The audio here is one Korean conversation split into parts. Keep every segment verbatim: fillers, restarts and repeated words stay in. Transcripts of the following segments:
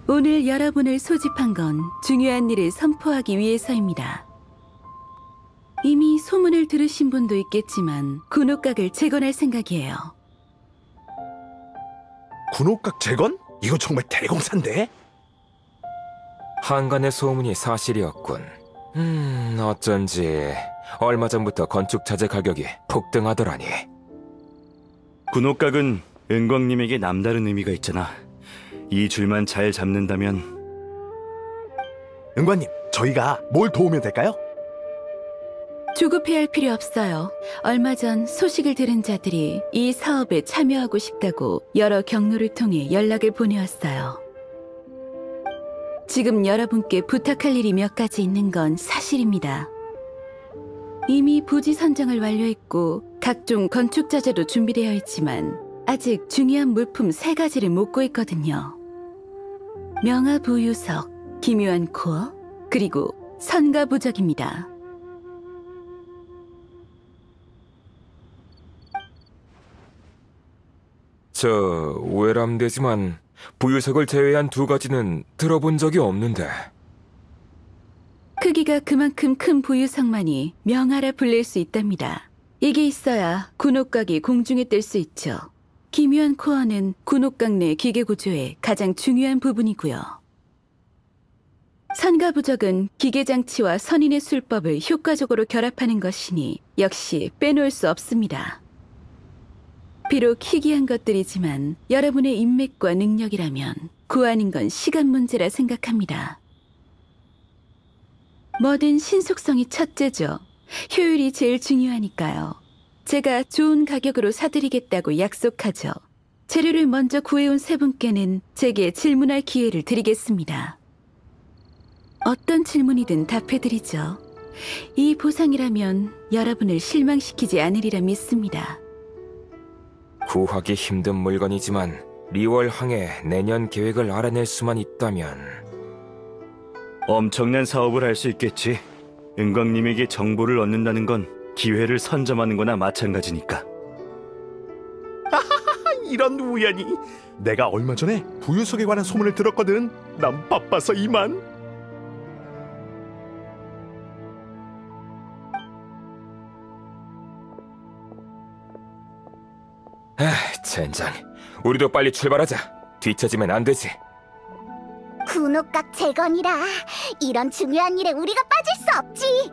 오늘 여러분을 소집한 건 중요한 일을 선포하기 위해서입니다. 이미 소문을 들으신 분도 있겠지만 군옥각을 재건할 생각이에요. 군옥각 재건? 이거 정말 대공사인데? 한간의 소문이 사실이었군. 음, 어쩐지 얼마 전부터 건축 자재 가격이 폭등하더라니. 군옥각은 은광님에게 남다른 의미가 있잖아. 이 줄만 잘 잡는다면. 은관님, 저희가 뭘 도우면 될까요? 조급해할 필요 없어요. 얼마 전 소식을 들은 자들이 이 사업에 참여하고 싶다고 여러 경로를 통해 연락을 보내왔어요. 지금 여러분께 부탁할 일이 몇 가지 있는 건 사실입니다. 이미 부지 선정을 완료했고 각종 건축 자재도 준비되어 있지만 아직 중요한 물품 세 가지를 못 구했거든요. 명화부유석, 기묘한 코어, 그리고 선가부적입니다. 저 외람되지만 부유석을 제외한 두 가지는 들어본 적이 없는데. 크기가 그만큼 큰 부유석만이 명화라 불릴 수 있답니다. 이게 있어야 군옥각이 공중에 뜰 수 있죠. 기묘한 코어는 군옥각 내 기계 구조의 가장 중요한 부분이고요. 선가부적은 기계장치와 선인의 술법을 효과적으로 결합하는 것이니 역시 빼놓을 수 없습니다. 비록 희귀한 것들이지만 여러분의 인맥과 능력이라면 구하는 건 시간 문제라 생각합니다. 뭐든 신속성이 첫째죠. 효율이 제일 중요하니까요. 제가 좋은 가격으로 사드리겠다고 약속하죠. 재료를 먼저 구해온 세 분께는 제게 질문할 기회를 드리겠습니다. 어떤 질문이든 답해드리죠. 이 보상이라면 여러분을 실망시키지 않으리라 믿습니다. 구하기 힘든 물건이지만 리월항의 내년 계획을 알아낼 수만 있다면. 엄청난 사업을 할 수 있겠지. 은광님에게 정보를 얻는다는 건 기회를 선점하는 거나 마찬가지니까. 이런 우연이. 내가 얼마 전에 부유석에 관한 소문을 들었거든. 난 바빠서 이만. 에이, 젠장. 우리도 빨리 출발하자. 뒤처지면 안 되지. 군옥각 재건이라 이런 중요한 일에 우리가 빠질 수 없지.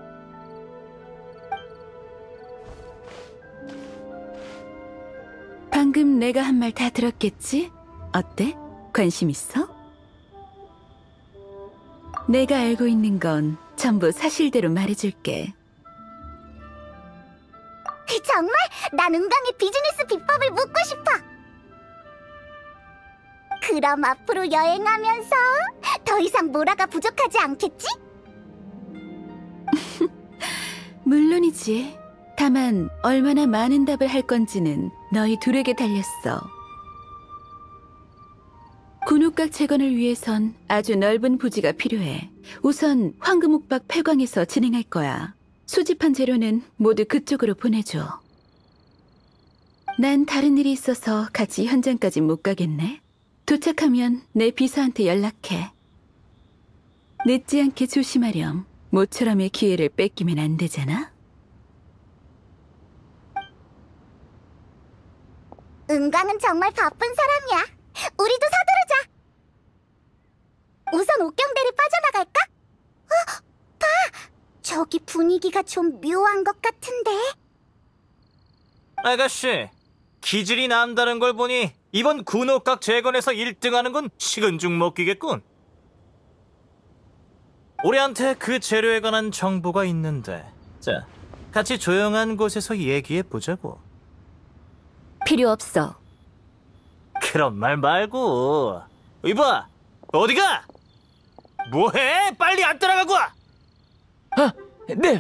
방금 내가 한 말 다 들었겠지? 어때? 관심 있어? 내가 알고 있는 건 전부 사실대로 말해줄게. 정말? 난 은광의 비즈니스 비법을 묻고 싶어. 그럼 앞으로 여행하면서 더 이상 모라가 부족하지 않겠지? 물론이지. 다만 얼마나 많은 답을 할 건지는 너희 둘에게 달렸어. 군옥각 재건을 위해선 아주 넓은 부지가 필요해. 우선 황금옥박 폐광에서 진행할 거야. 수집한 재료는 모두 그쪽으로 보내줘. 난 다른 일이 있어서 같이 현장까지 못 가겠네. 도착하면 내 비서한테 연락해. 늦지 않게 조심하렴. 모처럼의 기회를 뺏기면 안 되잖아. 은광은 정말 바쁜 사람이야. 우리도 서두르자. 우선 옥경대를 빠져나갈까? 어? 봐! 저기 분위기가 좀 묘한 것 같은데? 아가씨, 기질이 남다른 걸 보니 이번 군옥각 재건에서 일 등하는 건 식은 죽 먹기겠군. 우리한테 그 재료에 관한 정보가 있는데, 자, 같이 조용한 곳에서 얘기해보자고. 필요 없어. 그런 말 말고. 이봐, 어디가? 뭐해? 빨리 안 따라가고 와! 아, 네.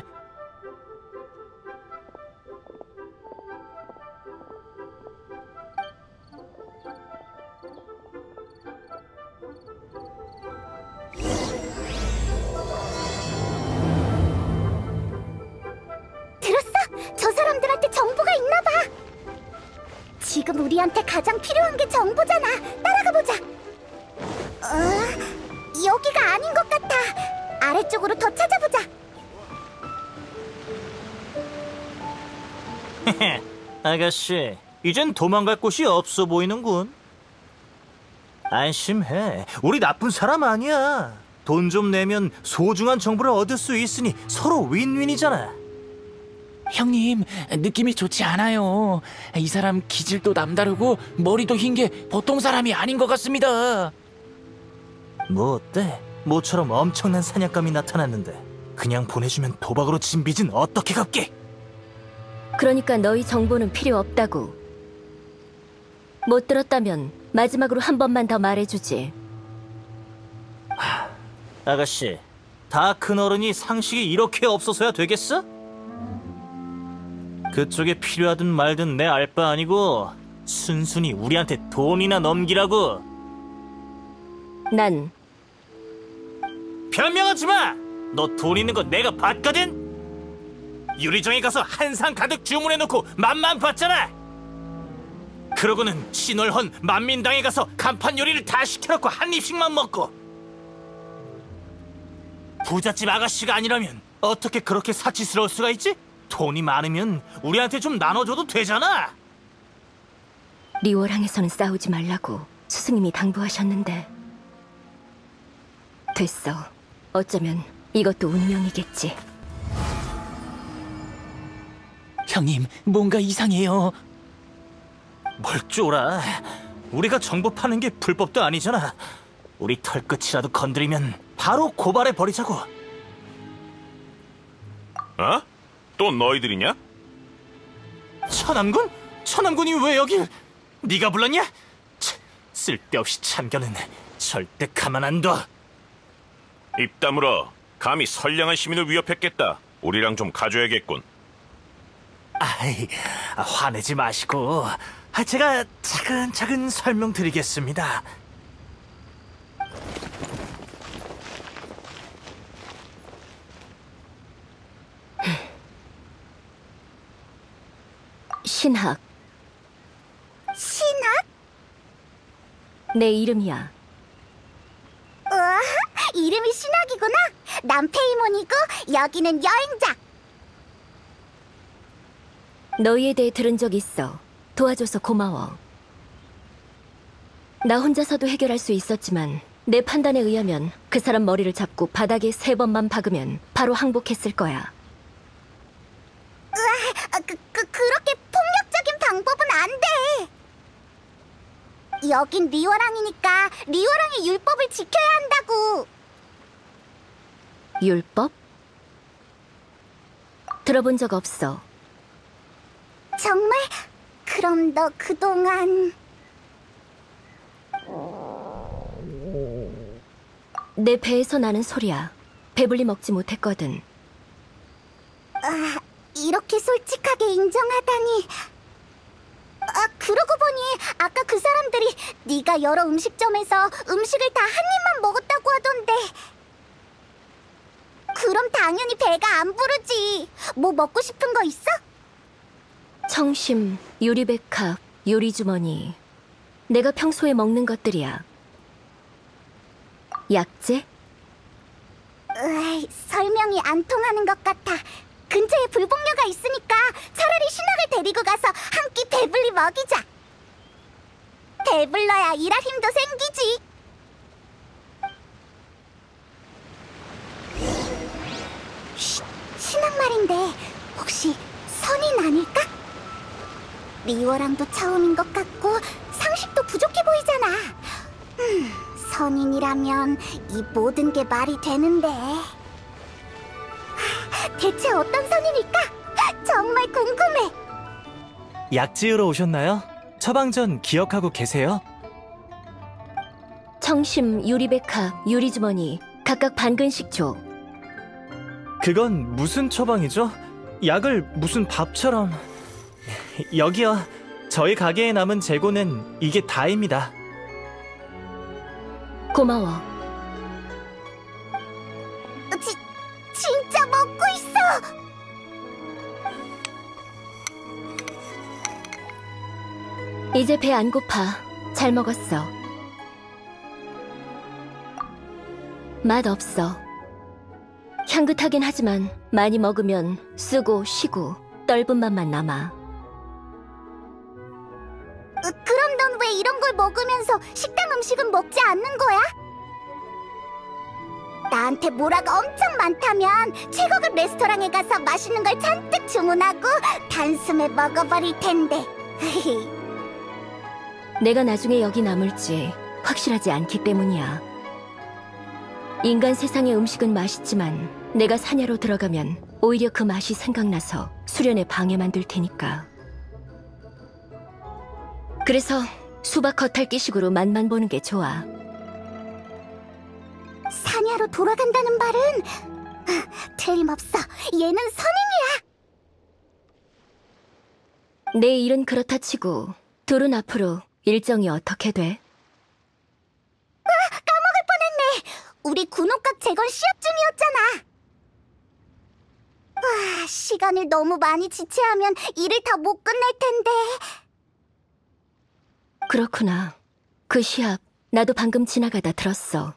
들었어? 저 사람들한테 정보가 있나 봐. 지금 우리한테 가장 필요한 게 정보잖아. 따라가 보자. 어? 여기가 아닌 것 같아. 아래쪽으로 더 찾아보자. 아가씨, 이젠 도망갈 곳이 없어 보이는군. 안심해. 우리 나쁜 사람 아니야. 돈 좀 내면 소중한 정보를 얻을 수 있으니 서로 윈윈이잖아. 형님, 느낌이 좋지 않아요. 이 사람 기질도 남다르고 머리도 흰 게 보통 사람이 아닌 것 같습니다. 뭐 어때? 모처럼 엄청난 사냥감이 나타났는데 그냥 보내주면 도박으로 진 빚은 어떻게 갚게? 그러니까 너희 정보는 필요 없다고. 못 들었다면 마지막으로 한 번만 더 말해주지. 아가씨, 다 큰 어른이 상식이 이렇게 없어서야 되겠어? 그쪽에 필요하든 말든 내 알 바 아니고 순순히 우리한테 돈이나 넘기라고. 난 변명하지 마! 너 돈 있는 거 내가 봤거든? 유리정에 가서 한 상 가득 주문해놓고 맛만 봤잖아! 그러고는 신월헌 만민당에 가서 간판 요리를 다 시켜놓고 한 입씩만 먹고. 부잣집 아가씨가 아니라면 어떻게 그렇게 사치스러울 수가 있지? 돈이 많으면 우리한테 좀 나눠줘도 되잖아! 리워랑에서는 싸우지 말라고 스승님이 당부하셨는데. 됐어. 어쩌면 이것도 운명이겠지. 형님, 뭔가 이상해요. 뭘 쫄아. 우리가 정보 파는 게 불법도 아니잖아. 우리 털끝이라도 건드리면 바로 고발해버리자고. 어? 또 너희들이냐? 천암군? 천암군이 왜 여길? 네가 불렀냐? 치, 쓸데없이 참견은 절대 가만 안 둬. 입 다물어. 감히 선량한 시민을 위협했겠다. 우리랑 좀 가줘야겠군. 아이, 화내지 마시고 아, 제가 차근차근 설명드리겠습니다. 신학. 신학? 내 이름이야. 우와, 이름이 신학이구나. 난 페이몬이고 여기는 여행자. 너희에 대해 들은 적 있어. 도와줘서 고마워. 나 혼자서도 해결할 수 있었지만 내 판단에 의하면 그 사람 머리를 잡고 바닥에 세 번만 박으면 바로 항복했을 거야. 아, 그, 그, 그렇게 폭력적인 방법은 안 돼. 여긴 리워랑이니까 리워랑의 율법을 지켜야 한다고. 율법? 들어본 적 없어. 정말? 그럼 너 그동안... 내 배에서 나는 소리야. 배불리 먹지 못했거든. 아, 이렇게 솔직하게 인정하다니. 아, 그러고 보니 아까 그 사람들이 네가 여러 음식점에서 음식을 다 한 입만 먹었다고 하던데. 그럼 당연히 배가 안 부르지. 뭐 먹고 싶은 거 있어? 청심, 요리백합, 요리주머니. 내가 평소에 먹는 것들이야. 약재? 으이, 설명이 안 통하는 것 같아. 근처에 불복녀가 있으니까 차라리 신학을 데리고 가서 한 끼 배불리 먹이자. 배불러야 일할 힘도 생기지. 쉿, 신학 말인데 혹시 선인 아닐까? 리워랑도 처음인 것 같고 상식도 부족해 보이잖아. 음, 선인이라면 이 모든 게 말이 되는데. 대체 어떤 선인일까? 정말 궁금해. 약 지으러 오셨나요? 처방전 기억하고 계세요? 청심, 요리백합, 요리주머니 각각 반 근씩 줘. 그건 무슨 처방이죠? 약을 무슨 밥처럼... 여기요. 저희 가게에 남은 재고는 이게 다입니다. 고마워. 지, 진짜 먹고 있어! 이제 배 안 고파. 잘 먹었어. 맛 없어. 향긋하긴 하지만 많이 먹으면 쓰고 쉬고 떫은 맛만 남아. 으, 그럼 넌 왜 이런 걸 먹으면서 식당 음식은 먹지 않는 거야? 나한테 뭐라가 엄청 많다면 최고급 레스토랑에 가서 맛있는 걸 잔뜩 주문하고 단숨에 먹어버릴 텐데. 내가 나중에 여기 남을지 확실하지 않기 때문이야. 인간 세상의 음식은 맛있지만 내가 사냐로 들어가면 오히려 그 맛이 생각나서 수련에 방해만 될 테니까. 그래서 수박 겉핥기식으로 맛만 보는 게 좋아. 사냐로 돌아간다는 말은 아, 틀림없어. 얘는 선인이야. 내 일은 그렇다 치고 둘은 앞으로 일정이 어떻게 돼? 아, 까먹을 뻔했네. 우리 군옥각 재건 시합 중이었잖아. 와, 시간을 너무 많이 지체하면 일을 다 못 끝낼 텐데. 그렇구나. 그 시합 나도 방금 지나가다 들었어.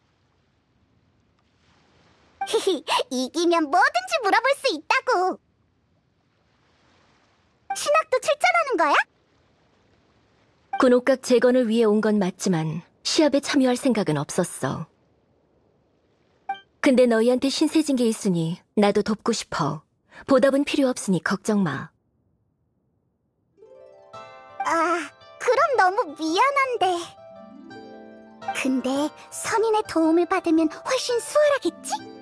히히, 이기면 뭐든지 물어볼 수 있다고. 신학도 출전하는 거야? 군옥각 재건을 위해 온 건 맞지만 시합에 참여할 생각은 없었어. 근데 너희한테 신세진 게 있으니 나도 돕고 싶어. 보답은 필요 없으니 걱정 마. 아, 그럼 너무 미안한데. 근데 선인의 도움을 받으면 훨씬 수월하겠지?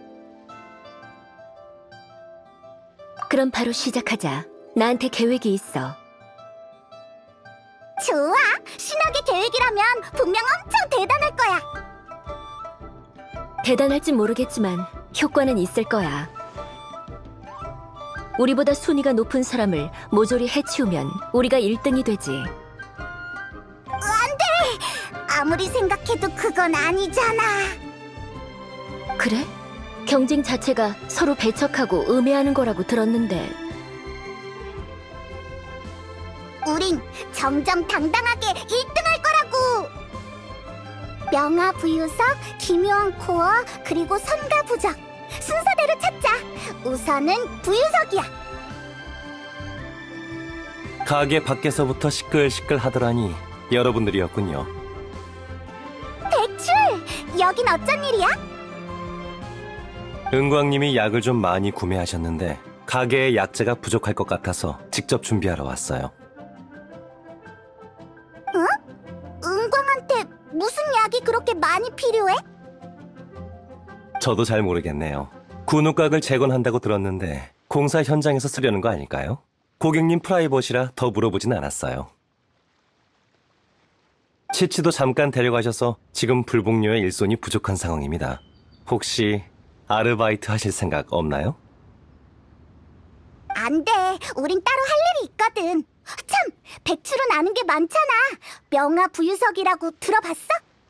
그럼 바로 시작하자. 나한테 계획이 있어. 좋아! 신학의 계획이라면 분명 엄청 대단할 거야. 대단할진 모르겠지만 효과는 있을 거야. 우리보다 순위가 높은 사람을 모조리 해치우면 우리가 일 등이 되지. 안 돼! 아무리 생각해도 그건 아니잖아. 그래? 경쟁 자체가 서로 배척하고 음해하는 거라고 들었는데. 우린 정정당당하게 일 등 할 거라고! 명화부유석, 기묘한 코어, 그리고 선가부적. 순서대로 찾자. 우선은 부유석이야. 가게 밖에서부터 시끌시끌 하더라니 여러분들이었군요. 대출! 여긴 어쩐 일이야? 은광님이 약을 좀 많이 구매하셨는데 가게에 약재가 부족할 것 같아서 직접 준비하러 왔어요. 응? 은광한테 무슨 약이 그렇게 많이 필요해? 저도 잘 모르겠네요. 군옥각을 재건한다고 들었는데 공사 현장에서 쓰려는 거 아닐까요? 고객님 프라이버시라 더 물어보진 않았어요. 치치도 잠깐 데려가셔서 지금 불복료의 일손이 부족한 상황입니다. 혹시 아르바이트 하실 생각 없나요? 안 돼. 우린 따로 할 일이 있거든. 참! 백출은 아는 게 많잖아. 명화부유석이라고 들어봤어?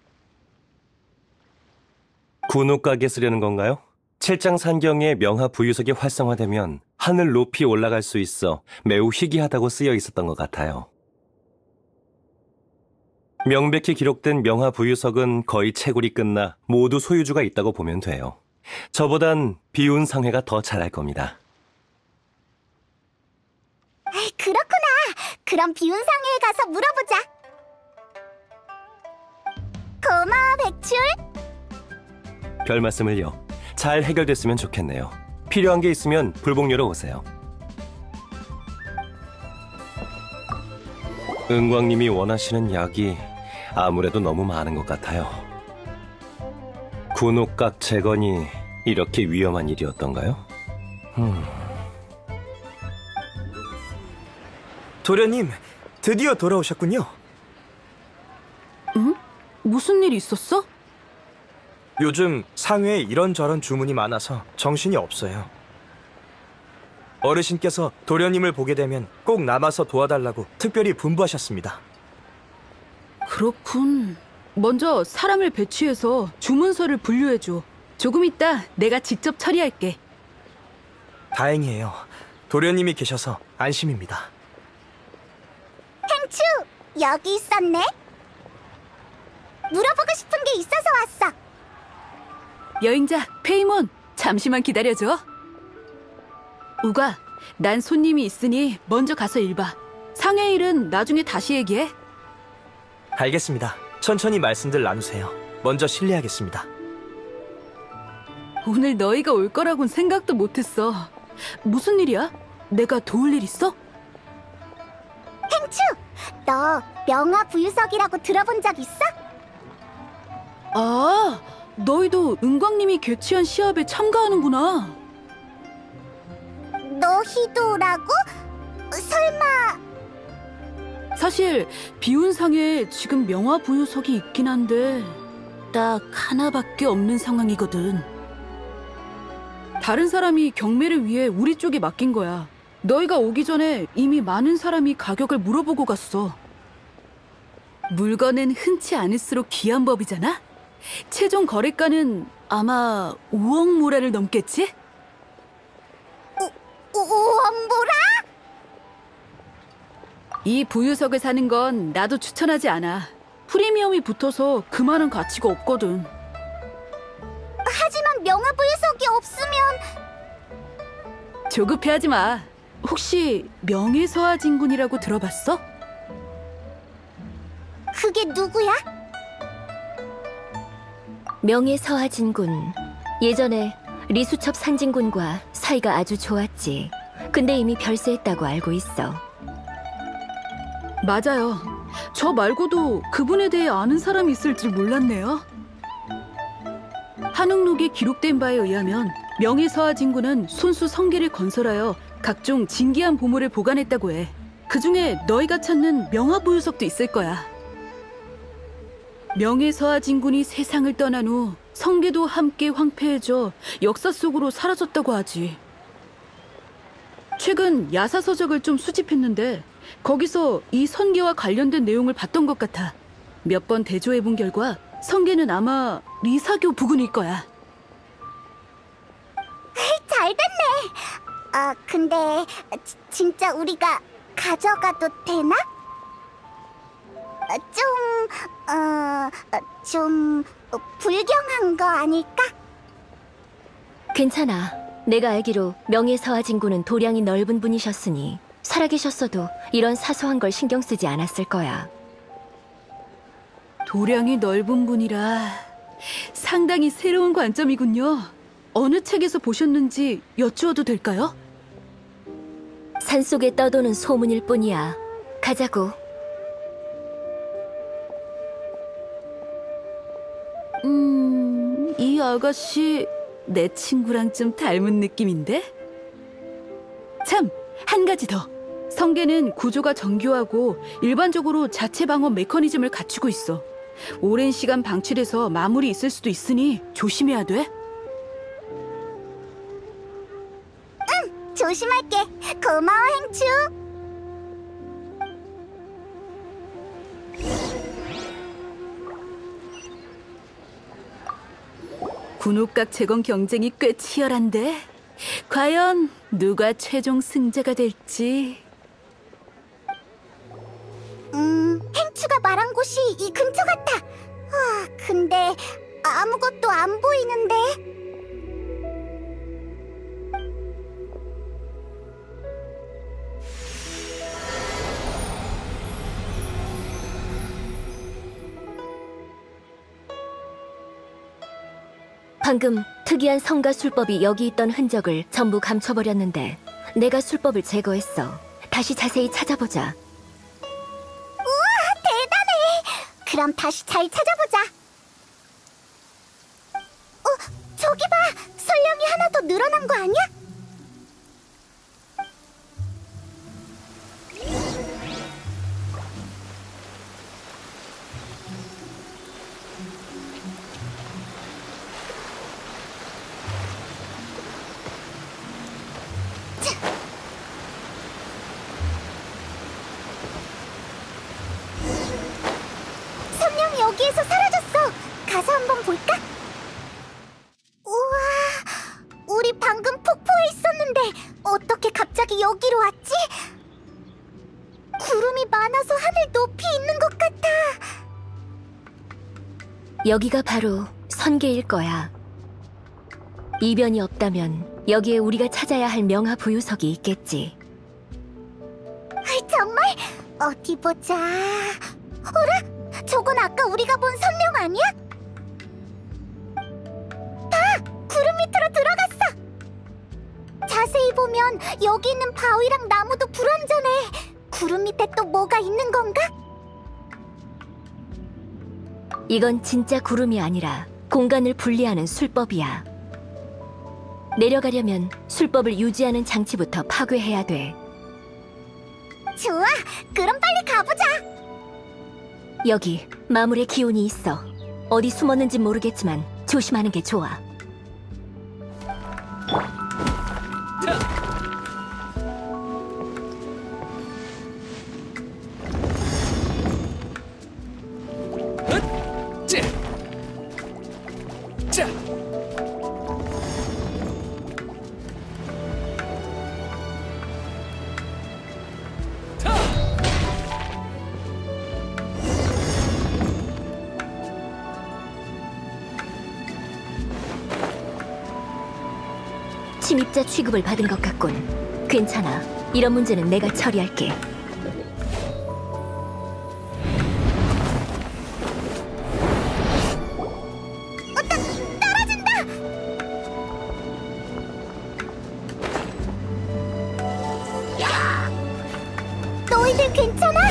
군옥각에 쓰려는 건가요? 칠장산경에 명화부유석이 활성화되면 하늘 높이 올라갈 수 있어 매우 희귀하다고 쓰여 있었던 것 같아요. 명백히 기록된 명화부유석은 거의 채굴이 끝나 모두 소유주가 있다고 보면 돼요. 저보단 비운 상회가 더 잘할 겁니다. 에이, 그렇구나. 그럼 비운상회에 가서 물어보자. 고마워, 백출. 별 말씀을요. 잘 해결됐으면 좋겠네요. 필요한 게 있으면 불복료로 오세요. 은광님이 원하시는 약이 아무래도 너무 많은 것 같아요. 군옥각 재건이 이렇게 위험한 일이었던가요? 음. 도련님, 드디어 돌아오셨군요. 응? 무슨 일 있었어? 요즘 상회에 이런저런 주문이 많아서 정신이 없어요. 어르신께서 도련님을 보게 되면 꼭 남아서 도와달라고 특별히 분부하셨습니다. 그렇군. 먼저 사람을 배치해서 주문서를 분류해줘. 조금 있다 내가 직접 처리할게. 다행이에요. 도련님이 계셔서 안심입니다. 행추! 여기 있었네. 물어보고 싶은 게 있어서 왔어. 여행자 페이몬, 잠시만 기다려줘. 우가, 난 손님이 있으니 먼저 가서 일 봐. 상해 일은 나중에 다시 얘기해. 알겠습니다. 천천히 말씀들 나누세요. 먼저 실례하겠습니다. 오늘 너희가 올 거라곤 생각도 못했어. 무슨 일이야? 내가 도울 일 있어? 행추! 너 명화 부유석이라고 들어본 적 있어? 아, 너희도 은광님이 개최한 시합에 참가하는구나. 너희도라고? 설마... 사실 비운상에 지금 명화 부유석이 있긴 한데 딱 하나밖에 없는 상황이거든. 다른 사람이 경매를 위해 우리 쪽에 맡긴 거야. 너희가 오기 전에 이미 많은 사람이 가격을 물어보고 갔어. 물건은 흔치 않을수록 귀한 법이잖아? 최종 거래가는 아마 오억 모라를 넘겠지? 오억 모라? 이 부유석을 사는 건 나도 추천하지 않아. 프리미엄이 붙어서 그만한 가치가 없거든. 하지만 명화 부유석이 없으면... 조급해하지 마. 혹시 명예서하진군이라고 들어봤어? 그게 누구야? 명예서하진군. 예전에 리수첩 산진군과 사이가 아주 좋았지. 근데 이미 별세했다고 알고 있어. 맞아요. 저 말고도 그분에 대해 아는 사람이 있을 줄 몰랐네요. 한옥록에 기록된 바에 의하면 명예서하진군은 손수 성계를 건설하여 각종 진귀한 보물을 보관했다고 해. 그중에 너희가 찾는 명화부유석도 있을 거야. 명예서하진군이 세상을 떠난 후 성계도 함께 황폐해져 역사 속으로 사라졌다고 하지. 최근 야사서적을 좀 수집했는데 거기서 이 성계와 관련된 내용을 봤던 것 같아. 몇 번 대조해본 결과 성계는 아마 리사교 부근일 거야. 잘 됐네. 아, 근데 지, 진짜 우리가 가져가도 되나? 어, 좀... 어... 좀... 불경한 거 아닐까? 괜찮아. 내가 알기로 명예서하진군은 도량이 넓은 분이셨으니 살아계셨어도 이런 사소한 걸 신경 쓰지 않았을 거야. 도량이 넓은 분이라 상당히 새로운 관점이군요. 어느 책에서 보셨는지 여쭈어도 될까요? 산속에 떠도는 소문일 뿐이야. 가자고. 음... 이 아가씨 내 친구랑 좀 닮은 느낌인데? 참! 한 가지 더! 성계는 구조가 정교하고 일반적으로 자체 방어 메커니즘을 갖추고 있어. 오랜 시간 방치돼서 마물이 있을 수도 있으니 조심해야 돼. 응! 조심할게. 고마워, 행추. 군옥각 재건 경쟁이 꽤 치열한데 과연 누가 최종 승자가 될지. 음, 행추가 말한 곳이 이 근처 같아. 아, 근데 아무것도 안 보이는데. 방금 특이한 성가 술법이 여기 있던 흔적을 전부 감춰버렸는데 내가 술법을 제거했어. 다시 자세히 찾아보자. 우와, 대단해. 그럼 다시 잘 찾아보자. 어, 저기 봐. 설령이 하나 더 늘어난 거 아니야? 설령이 여기에서 사라졌어. 가서 한번 볼까? 우와, 우리 방금 폭포에 있었는데 어떻게 갑자기 여기로 왔지? 구름이 많아서 하늘 높이 있는 것 같아. 여기가 바로 선계일 거야. 이변이 없다면 여기에 우리가 찾아야 할 명화 부유석이 있겠지. 아이, 정말? 어디 보자. 어라? 저건 아까 우리가 본 선명 아니야? 다 구름 밑으로 들어갔어. 자세히 보면 여기 있는 바위랑 나무도 불완전해. 구름 밑에 또 뭐가 있는 건가? 이건 진짜 구름이 아니라 공간을 분리하는 술법이야. 내려가려면 술법을 유지하는 장치부터 파괴해야 돼. 좋아, 그럼 빨리 가보자. 여기 마물의 기운이 있어. 어디 숨었는지 모르겠지만 조심하는 게 좋아. 침입자 취급을 받은 것 같군. 괜찮아. 이런 문제는 내가 처리할게. 어, 따, 떨어진다! 너희들 괜찮아?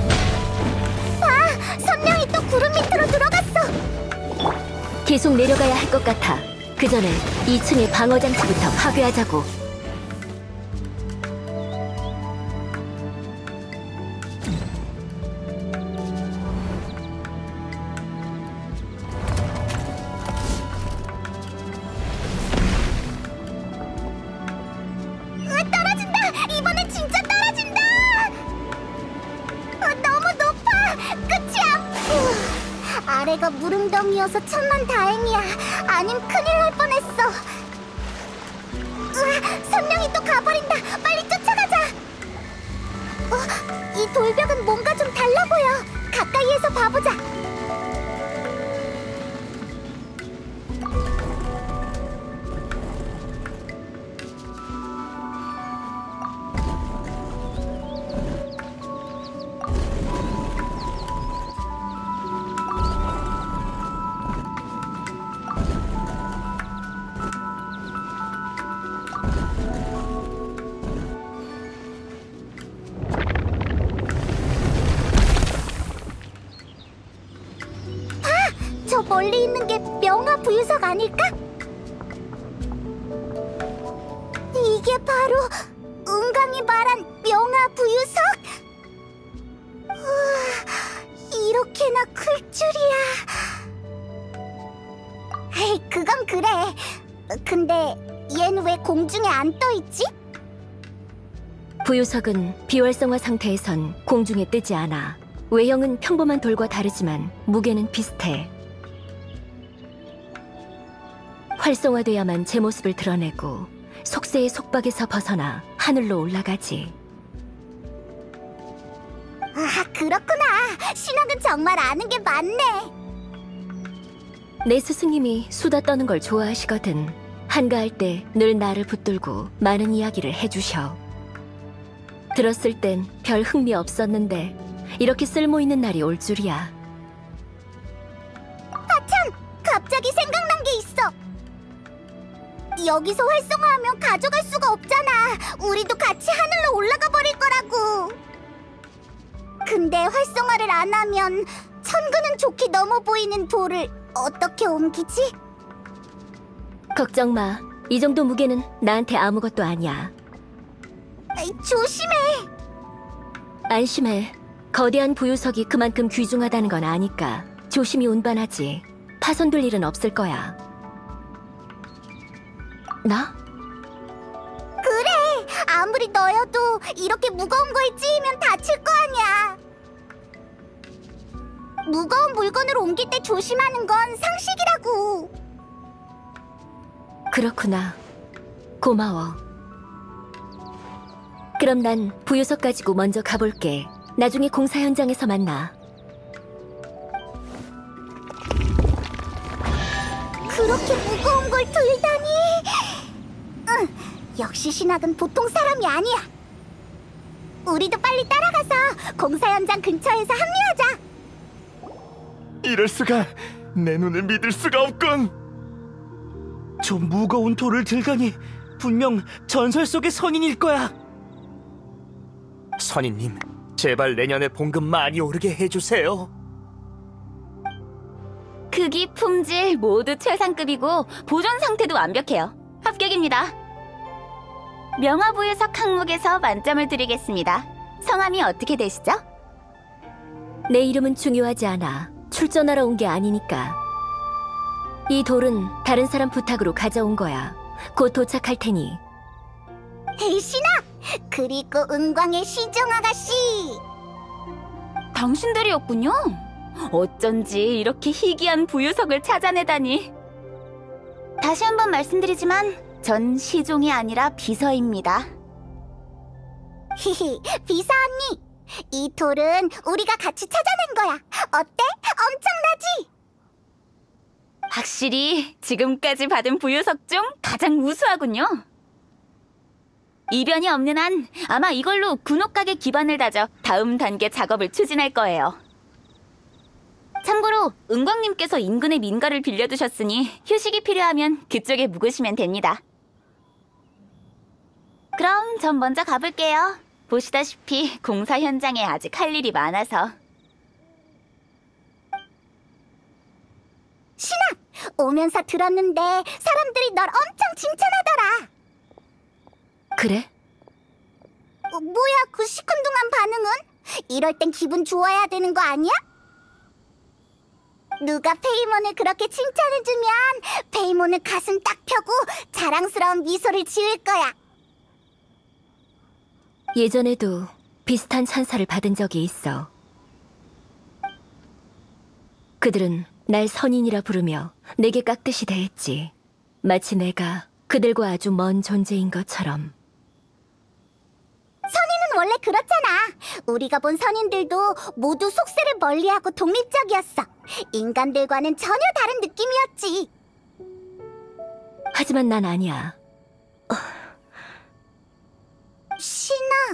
아, 선명이 또 구름 밑으로 들어갔어. 계속 내려가야 할 것 같아. 그 전에 이 층의 방어 장치부터 파괴하자고. 으, 떨어진다! 이번엔 진짜 떨어진다! 어, 너무 높아! 끝이야! 후, 아래가 무릉덩이여서 천만 다행이야. 아님 큰일 날 뻔했어. 으아, 선명이 또 가버린다. 빨리 쫓아가자. 어, 이 돌벽은 뭔가 좀 달라 보여. 가까이에서 봐보자. 저 멀리 있는 게 명화 부유석 아닐까? 이게 바로 은강이 말한 명화 부유석? 우와, 이렇게나 클 줄이야. 에이, 그건 그래. 근데 얜 왜 공중에 안 떠있지? 부유석은 비활성화 상태에선 공중에 뜨지 않아. 외형은 평범한 돌과 다르지만 무게는 비슷해. 활성화돼야만 제 모습을 드러내고 속세의 속박에서 벗어나 하늘로 올라가지. 아, 그렇구나. 신학은 정말 아는 게 많네. 내 스승님이 수다 떠는 걸 좋아하시거든. 한가할 때 늘 나를 붙들고 많은 이야기를 해주셔. 들었을 땐 별 흥미 없었는데 이렇게 쓸모있는 날이 올 줄이야. 아참! 갑자기 생각난 게 있어. 여기서 활성화하면 가져갈 수가 없잖아. 우리도 같이 하늘로 올라가 버릴 거라고. 근데 활성화를 안 하면 천근은 좋게 넘어 보이는 돌을 어떻게 옮기지? 걱정 마. 이 정도 무게는 나한테 아무것도 아니야. 에이, 조심해. 안심해. 거대한 부유석이 그만큼 귀중하다는 건 아니까 조심히 운반하지. 파손될 일은 없을 거야. 나? 그래. 아무리 너여도 이렇게 무거운 거에 찌이면 다칠 거 아니야. 무거운 물건을 옮길 때 조심하는 건 상식이라고. 그렇구나. 고마워. 그럼 난 부유석 가지고 먼저 가볼게. 나중에 공사 현장에서 만나. 그렇게 무거운 걸 들다니. 응, 역시 신학은 보통 사람이 아니야. 우리도 빨리 따라가서 공사 현장 근처에서 합류하자. 이럴 수가. 내 눈을 믿을 수가 없군. 저 무거운 돌을 들다니 분명 전설 속의 선인일 거야. 선인님, 제발 내년에 봉급 많이 오르게 해주세요. 크기, 품질 모두 최상급이고 보존 상태도 완벽해요. 합격입니다. 명화부유석 항목에서 만점을 드리겠습니다. 성함이 어떻게 되시죠? 내 이름은 중요하지 않아. 출전하러 온 게 아니니까. 이 돌은 다른 사람 부탁으로 가져온 거야. 곧 도착할 테니. 헤이, 신아! 그리고 은광의 시종 아가씨! 당신들이었군요. 어쩐지 이렇게 희귀한 부유석을 찾아내다니. 다시 한번 말씀드리지만 전 시종이 아니라 비서입니다. 히히, 비서 언니! 이 돌은 우리가 같이 찾아낸 거야. 어때? 엄청나지? 확실히 지금까지 받은 부유석 중 가장 우수하군요. 이변이 없는 한 아마 이걸로 군옥각의 기반을 다져 다음 단계 작업을 추진할 거예요. 참고로 은광님께서 인근의 민가를 빌려두셨으니 휴식이 필요하면 그쪽에 묵으시면 됩니다. 그럼 전 먼저 가볼게요. 보시다시피 공사 현장에 아직 할 일이 많아서. 신아! 오면서 들었는데 사람들이 널 엄청 칭찬하더라. 그래? 어, 뭐야 그 시큰둥한 반응은? 이럴 땐 기분 좋아야 되는 거 아니야? 누가 페이몬을 그렇게 칭찬해주면 페이몬은 가슴 딱 펴고 자랑스러운 미소를 지을 거야. 예전에도 비슷한 찬사를 받은 적이 있어. 그들은 날 선인이라 부르며 내게 깍듯이 대했지. 마치 내가 그들과 아주 먼 존재인 것처럼. 선인은 원래 그렇잖아. 우리가 본 선인들도 모두 속세를 멀리하고 독립적이었어. 인간들과는 전혀 다른 느낌이었지. 하지만 난 아니야. 신아.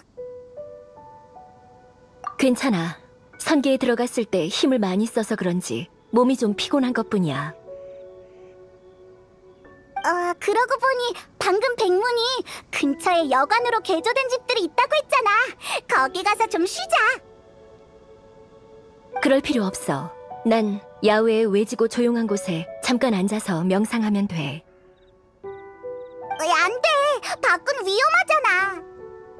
괜찮아. 선계에 들어갔을 때 힘을 많이 써서 그런지 몸이 좀 피곤한 것뿐이야. 어, 그러고 보니 방금 백문이 근처에 여관으로 개조된 집들이 있다고 했잖아. 거기 가서 좀 쉬자. 그럴 필요 없어. 난 야외의 외지고 조용한 곳에 잠깐 앉아서 명상하면 돼. 왜 안 돼? 밖은 위험하잖아.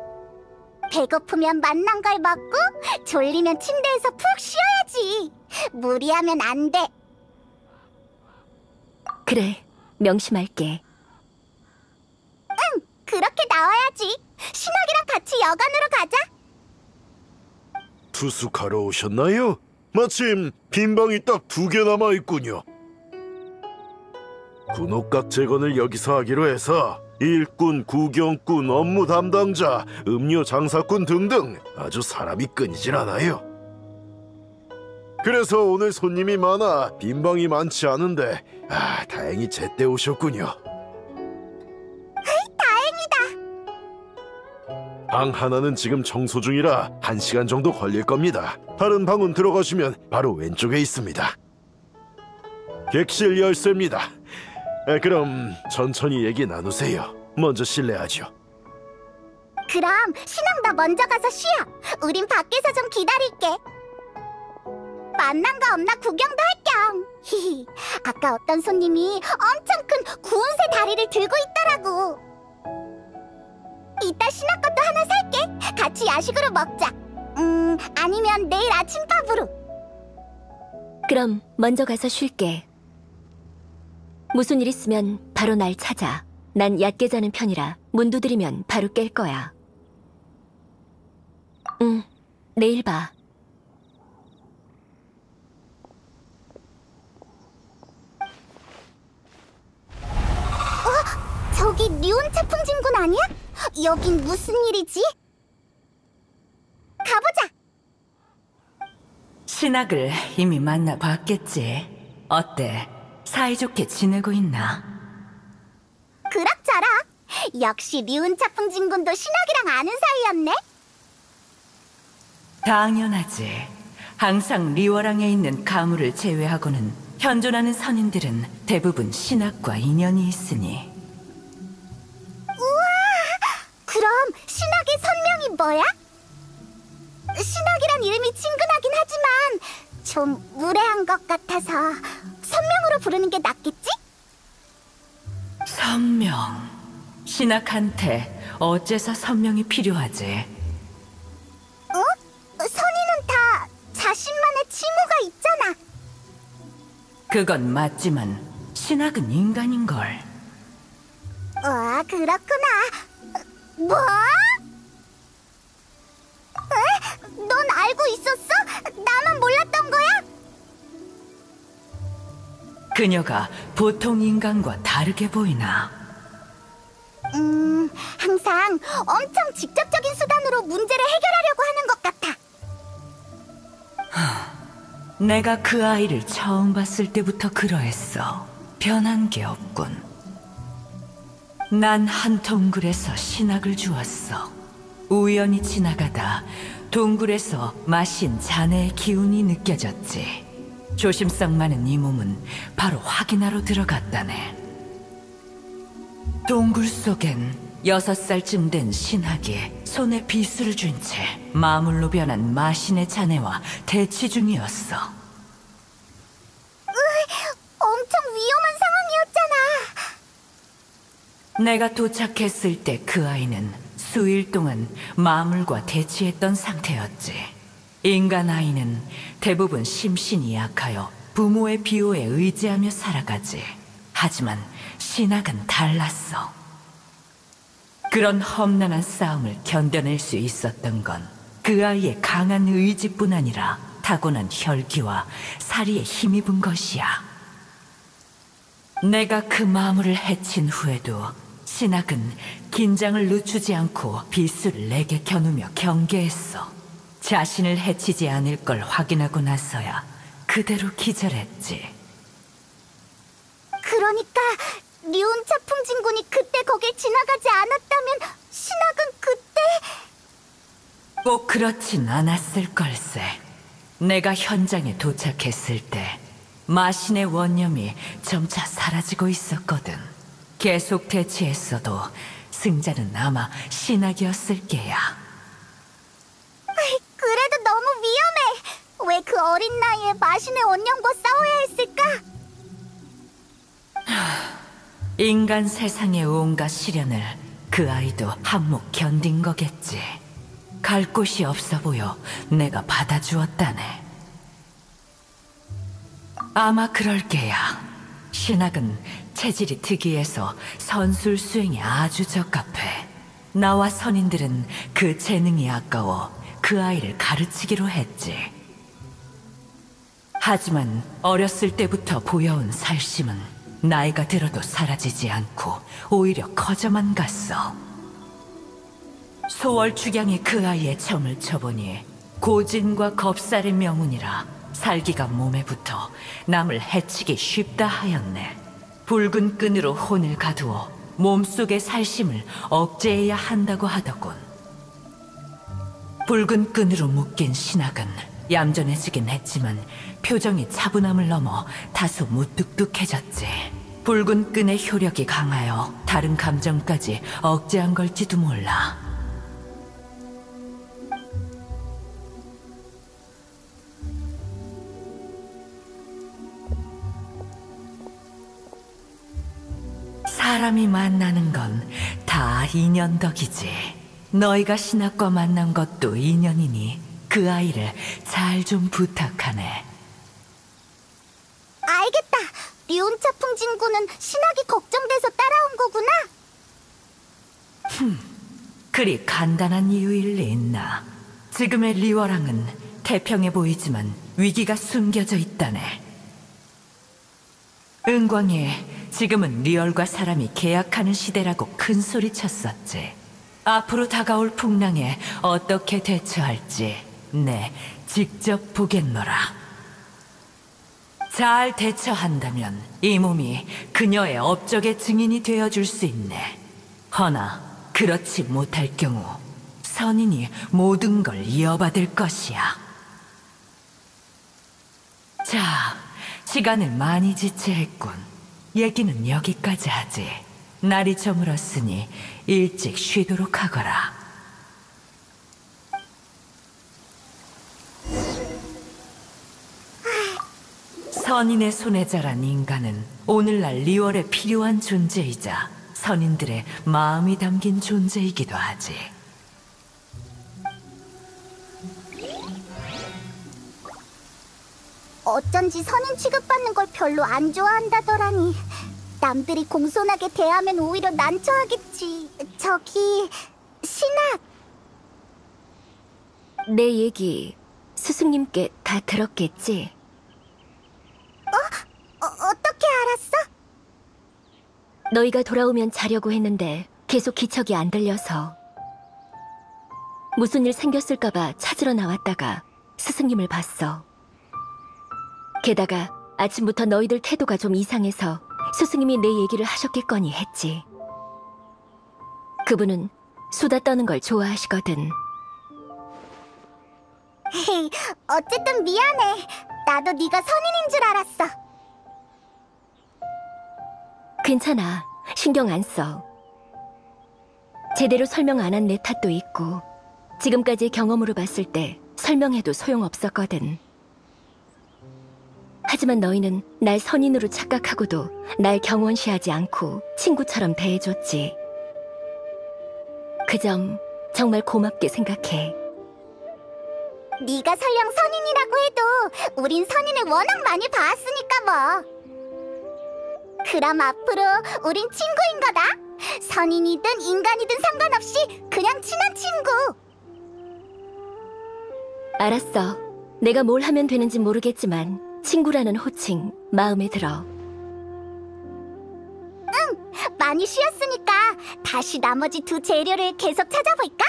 배고프면 맛난 걸 먹고 졸리면 침대에서 푹 쉬어야지. 무리하면 안 돼. 그래, 명심할게. 응, 그렇게 나와야지. 신학이랑 같이 여관으로 가자. 투숙하러 오셨나요? 마침 빈 방이 딱 두 개 남아있군요. 군옥각 재건을 여기서 하기로 해서 일꾼, 구경꾼, 업무 담당자, 음료 장사꾼 등등 아주 사람이 끊이질 않아요. 그래서 오늘 손님이 많아 빈 방이 많지 않은데 아, 다행히 제때 오셨군요. 다행이다. 방 하나는 지금 청소 중이라 한 시간 정도 걸릴 겁니다. 다른 방은 들어가시면 바로 왼쪽에 있습니다. 객실 열쇠입니다. 아, 그럼 천천히 얘기 나누세요. 먼저 실례하죠. 그럼 신랑 나 먼저 가서 쉬어. 우린 밖에서 좀 기다릴게. 만난 거 없나 구경도 할 겸. 히히. 아까 어떤 손님이 엄청 큰 구운새 다리를 들고 있더라고. 이따 신랑 것도 하나 살게. 같이 야식으로 먹자. 음, 아니면 내일 아침밥으로. 그럼 먼저 가서 쉴게. 무슨 일 있으면 바로 날 찾아. 난 얕게 자는 편이라 문 두드리면 바로 깰 거야. 응, 내일 봐. 어? 저기 류온 차풍진군 아니야? 여긴 무슨 일이지? 가보자. 신학을 이미 만나봤겠지. 어때? 사이좋게 지내고 있나? 그럭저럭. 역시 리운차풍 진군도 신학이랑 아는 사이였네. 당연하지. 항상 리워랑에 있는 가물을 제외하고는 현존하는 선인들은 대부분 신학과 인연이 있으니. 우와! 그럼 신학의 선명이 뭐야? 신학이란 이름이 친근하긴 하지만 좀 무례한 것 같아서 선명으로 부르는 게 낫겠지? 선명. 신학한테 어째서 선명이 필요하지? 어? 선인은 다 자신만의 칭호가 있잖아. 그건 맞지만 신학은 인간인걸. 와, 그렇구나. 뭐? 에? 넌 알고 있었어? 나만 몰랐던 거야? 그녀가 보통 인간과 다르게 보이나? 음, 항상 엄청 직접적인 수단으로 문제를 해결하려고 하는 것 같아. 내가 그 아이를 처음 봤을 때부터 그러했어. 변한 게 없군. 난 한 동굴에서 신학을 주었어. 우연히 지나가다 동굴에서 마신 자네의 기운이 느껴졌지. 조심성 많은 이 몸은 바로 확인하러 들어갔다네. 동굴 속엔 여섯 살쯤 된 신학이 손에 비수를 쥔 채 마물로 변한 마신의 자네와 대치 중이었어. 으, 엄청 위험한 상황이었잖아. 내가 도착했을 때 그 아이는 수일 동안 마물과 대치했던 상태였지. 인간 아이는 대부분 심신이 약하여 부모의 비호에 의지하며 살아가지. 하지만 신학은 달랐어. 그런 험난한 싸움을 견뎌낼 수 있었던 건 그 아이의 강한 의지뿐 아니라 타고난 혈기와 사리에 힘입은 것이야. 내가 그 마물을 해친 후에도 신학은 긴장을 늦추지 않고 비수를 내게 겨누며 경계했어. 자신을 해치지 않을 걸 확인하고 나서야 그대로 기절했지. 그러니까 리온차풍 진군이 그때 거길 지나가지 않았다면 신학은 그때... 꼭 그렇진 않았을 걸세. 내가 현장에 도착했을 때 마신의 원념이 점차 사라지고 있었거든. 계속 대치했어도 승자는 아마 신학이었을 게야. 그래도 너무 위험해. 왜 그 어린 나이에 마신의 원념과 싸워야 했을까? 인간 세상의 온갖 시련을 그 아이도 한몫 견딘 거겠지. 갈 곳이 없어 보여 내가 받아주었다네. 아마 그럴 게야. 신학은 체질이 특이해서 선술 수행에 아주 적합해. 나와 선인들은 그 재능이 아까워 그 아이를 가르치기로 했지. 하지만 어렸을 때부터 보여온 살심은 나이가 들어도 사라지지 않고 오히려 커져만 갔어. 소월 축양이 그 아이의 점을 쳐보니 고진과 겁살의 명운이라 살기가 몸에 붙어 남을 해치기 쉽다 하였네. 붉은 끈으로 혼을 가두어 몸속의 살심을 억제해야 한다고 하더군. 붉은 끈으로 묶인 신학은 얌전해지긴 했지만 표정이 차분함을 넘어 다소 무뚝뚝해졌지. 붉은 끈의 효력이 강하여 다른 감정까지 억제한 걸지도 몰라. 사람이 만나는 건 다 인연 덕이지. 너희가 신학과 만난 것도 인연이니 그 아이를 잘 좀 부탁하네. 알겠다. 리온차풍 진군은 신학이 걱정돼서 따라온 거구나. 흠, 그리 간단한 이유일 리 있나. 지금의 리워랑은 태평해 보이지만 위기가 숨겨져 있다네. 은광이 지금은 리얼과 사람이 계약하는 시대라고 큰 소리 쳤었지. 앞으로 다가올 풍랑에 어떻게 대처할지 네, 직접 보겠노라. 잘 대처한다면 이 몸이 그녀의 업적의 증인이 되어줄 수 있네. 허나 그렇지 못할 경우 선인이 모든 걸 이어받을 것이야. 자, 시간을 많이 지체했군. 얘기는 여기까지 하지. 날이 저물었으니 일찍 쉬도록 하거라. 선인의 손에 자란 인간은 오늘날 리월에 필요한 존재이자 선인들의 마음이 담긴 존재이기도 하지. 어쩐지 선인 취급받는 걸 별로 안 좋아한다더라니. 남들이 공손하게 대하면 오히려 난처하겠지. 저기... 신학! 내 얘기 스승님께 다 들었겠지? 어? 어, 어떻게 알았어? 너희가 돌아오면 자려고 했는데 계속 기척이 안 들려서 무슨 일 생겼을까봐 찾으러 나왔다가 스승님을 봤어. 게다가 아침부터 너희들 태도가 좀 이상해서 스승님이 내 얘기를 하셨겠거니 했지. 그분은 수다 떠는 걸 좋아하시거든. 헤이, 어쨌든 미안해. 나도 네가 선인인 줄 알았어. 괜찮아. 신경 안 써. 제대로 설명 안 한 내 탓도 있고 지금까지 경험으로 봤을 때 설명해도 소용없었거든. 하지만 너희는 날 선인으로 착각하고도 날 경원시하지 않고 친구처럼 대해줬지. 그 점 정말 고맙게 생각해. 네가 설령 선인이라고 해도 우린 선인을 워낙 많이 봐왔으니까 뭐. 그럼 앞으로 우린 친구인 거다. 선인이든 인간이든 상관없이 그냥 친한 친구. 알았어. 내가 뭘 하면 되는지 모르겠지만 친구라는 호칭 마음에 들어. 응, 많이 쉬었으니까 다시 나머지 두 재료를 계속 찾아볼까?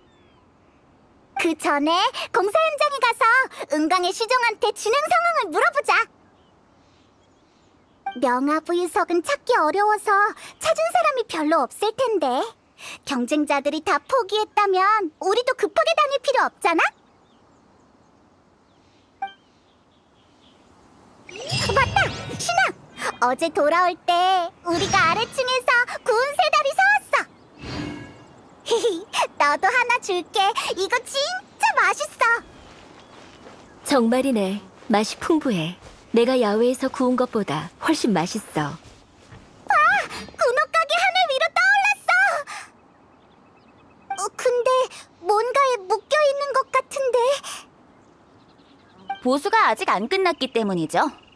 그 전에 공사 현장에 가서 은광의 시종한테 진행 상황을 물어보자. 명화부유석은 찾기 어려워서 찾은 사람이 별로 없을 텐데 경쟁자들이 다 포기했다면 우리도 급하게 다닐 필요 없잖아? 맞다! 신아! 어제 돌아올 때 우리가 아래층에서 구운 새다리 사왔어. 히히, 너도 하나 줄게. 이거 진짜 맛있어. 정말이네. 맛이 풍부해. 내가 야외에서 구운 것보다 훨씬 맛있어. 봐! 군옥가게 하늘 위로 떠올랐어. 어, 근데 뭔가에 묶여있는 것 같은데. 보수가 아직 안 끝났기 때문이죠.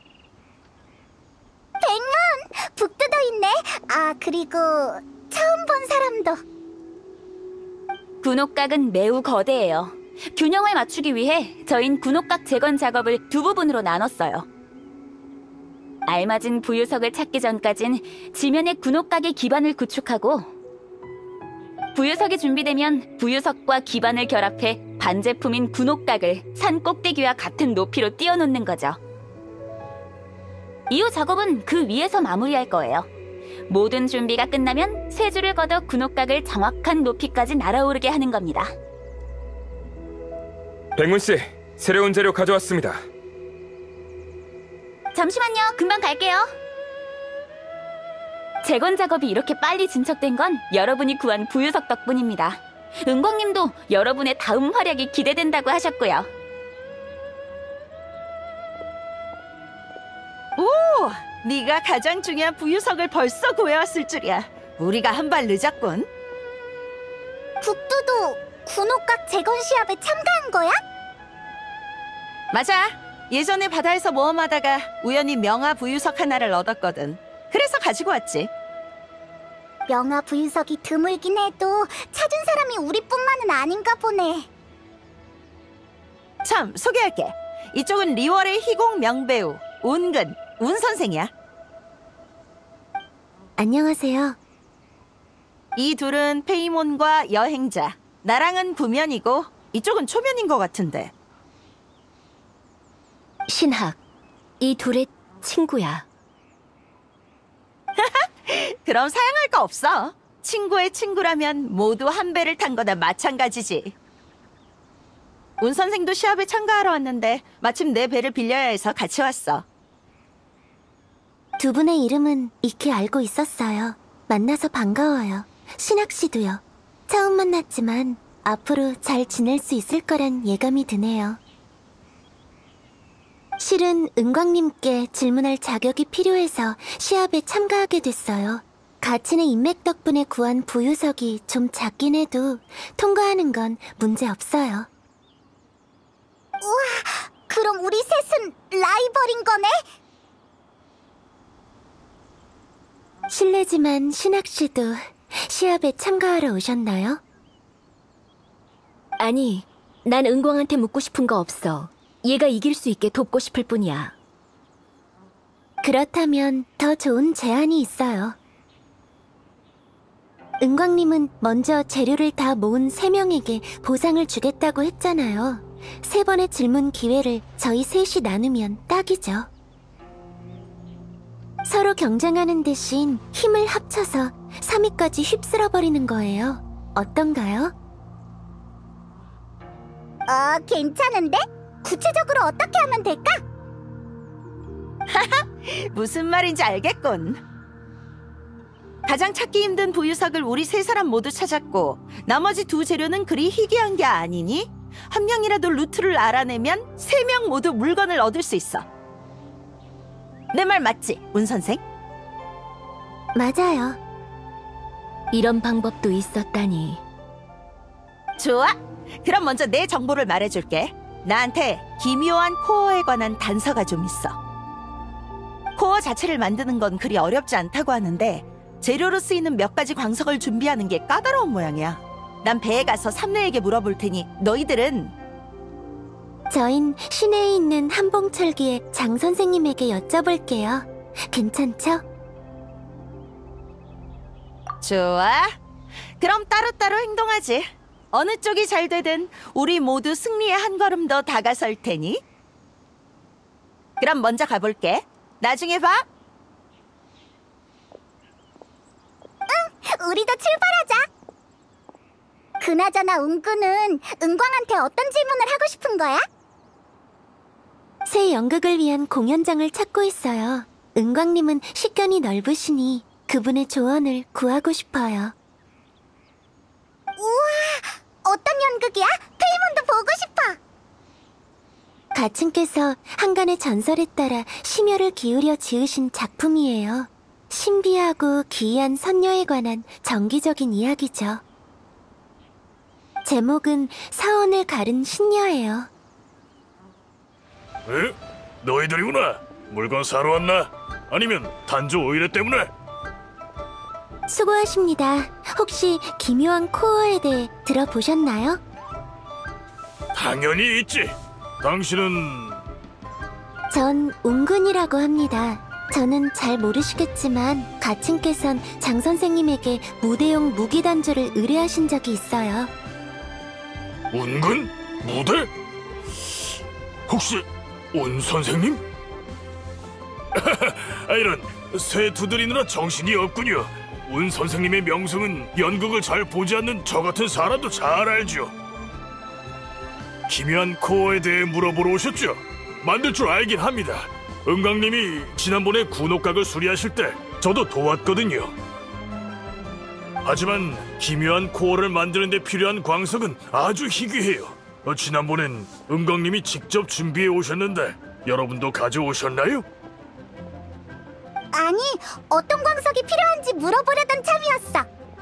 백문! 북 뜯어있네. 아, 그리고 처음 본 사람도. 군옥각은 매우 거대해요. 균형을 맞추기 위해 저흰 군옥각 재건 작업을 두 부분으로 나눴어요. 알맞은 부유석을 찾기 전까진 지면의 군옥각의 기반을 구축하고 부유석이 준비되면 부유석과 기반을 결합해 반제품인 군옥각을 산 꼭대기와 같은 높이로 띄워놓는 거죠. 이후 작업은 그 위에서 마무리할 거예요. 모든 준비가 끝나면 세 줄을 걷어 군옥각을 정확한 높이까지 날아오르게 하는 겁니다. 백문 씨, 새로운 재료 가져왔습니다. 잠시만요. 금방 갈게요. 재건 작업이 이렇게 빨리 진척된 건 여러분이 구한 부유석 덕분입니다. 은광님도 여러분의 다음 활약이 기대된다고 하셨고요. 오! 네가 가장 중요한 부유석을 벌써 구해왔을 줄이야. 우리가 한 발 늦었군. 북두도 군옥각 재건 시합에 참가한 거야? 맞아. 예전에 바다에서 모험하다가 우연히 명화 부유석 하나를 얻었거든. 그래서 가지고 왔지. 명화 부유석이 드물긴 해도 찾은 사람이 우리뿐만은 아닌가 보네. 참, 소개할게. 이쪽은 리월의 희곡 명배우 운근, 운 선생이야. 안녕하세요. 이 둘은 페이몬과 여행자. 나랑은 부면이고 이쪽은 초면인 것 같은데. 신학. 이 둘의 친구야. 그럼 사양할 거 없어. 친구의 친구라면 모두 한 배를 탄 거나 마찬가지지. 운 선생도 시합에 참가하러 왔는데 마침 내 배를 빌려야 해서 같이 왔어. 두 분의 이름은 익히 알고 있었어요. 만나서 반가워요. 신학 씨도요. 처음 만났지만 앞으로 잘 지낼 수 있을 거란 예감이 드네요. 실은 은광님께 질문할 자격이 필요해서 시합에 참가하게 됐어요. 가친의 인맥 덕분에 구한 부유석이 좀 작긴 해도 통과하는 건 문제 없어요. 우와, 그럼 우리 셋은 라이벌인 거네? 실례지만 신학 씨도 시합에 참가하러 오셨나요? 아니, 난 은광한테 묻고 싶은 거 없어. 얘가 이길 수 있게 돕고 싶을 뿐이야. 그렇다면 더 좋은 제안이 있어요. 은광님은 먼저 재료를 다 모은 세 명에게 보상을 주겠다고 했잖아요. 세 번의 질문 기회를 저희 셋이 나누면 딱이죠. 서로 경쟁하는 대신 힘을 합쳐서 삼 위까지 휩쓸어버리는 거예요. 어떤가요? 어, 괜찮은데? 구체적으로 어떻게 하면 될까? 무슨 말인지 알겠군. 가장 찾기 힘든 부유석을 우리 세 사람 모두 찾았고 나머지 두 재료는 그리 희귀한 게 아니니 한 명이라도 루트를 알아내면 세 명 모두 물건을 얻을 수 있어. 내 말 맞지, 운 선생? 맞아요. 이런 방법도 있었다니. 좋아. 그럼 먼저 내 정보를 말해줄게. 나한테 기묘한 코어에 관한 단서가 좀 있어. 코어 자체를 만드는 건 그리 어렵지 않다고 하는데 재료로 쓰이는 몇 가지 광석을 준비하는 게 까다로운 모양이야. 난 배에 가서 삼내에게 물어볼 테니 너희들은... 저흰 시내에 있는 한봉철기의 장 선생님에게 여쭤볼게요. 괜찮죠? 좋아. 그럼 따로따로 행동하지. 어느 쪽이 잘 되든 우리 모두 승리에 한 걸음 더 다가설 테니. 그럼 먼저 가볼게. 나중에 봐. 응, 우리도 출발하자. 그나저나 웅구는 은광한테 어떤 질문을 하고 싶은 거야? 새 연극을 위한 공연장을 찾고 있어요. 은광님은 식견이 넓으시니 그분의 조언을 구하고 싶어요. 우와, 어떤 연극이야? 페이몬도 보고 싶어. 가친께서 한간의 전설에 따라 심혈을 기울여 지으신 작품이에요. 신비하고 기이한 선녀에 관한 정기적인 이야기죠. 제목은 사원을 가른 신녀예요. 에? 너희들이구나. 물건 사러 왔나? 아니면 단조 오이레 때문에? 수고하십니다. 혹시 기묘한 코어에 대해 들어보셨나요? 당연히 있지. 당신은... 전 웅근이라고 합니다. 저는 잘 모르시겠지만 가친께선 장 선생님에게 무대용 무기 단조를 의뢰하신 적이 있어요. 운근? 무대? 혹시 운 선생님? 아, 이런 새 두드리느라 정신이 없군요. 운 선생님의 명성은 연극을 잘 보지 않는 저 같은 사람도 잘 알죠. 기묘한 코어에 대해 물어보러 오셨죠? 만들 줄 알긴 합니다. 은광님이 지난번에 군옥각을 수리하실 때 저도 도왔거든요. 하지만 기묘한 코어를 만드는 데 필요한 광석은 아주 희귀해요. 어, 지난번엔 은광님이 직접 준비해 오셨는데 여러분도 가져오셨나요? 아니, 어떤 광석이 필요한지 물어보려던 참이었어.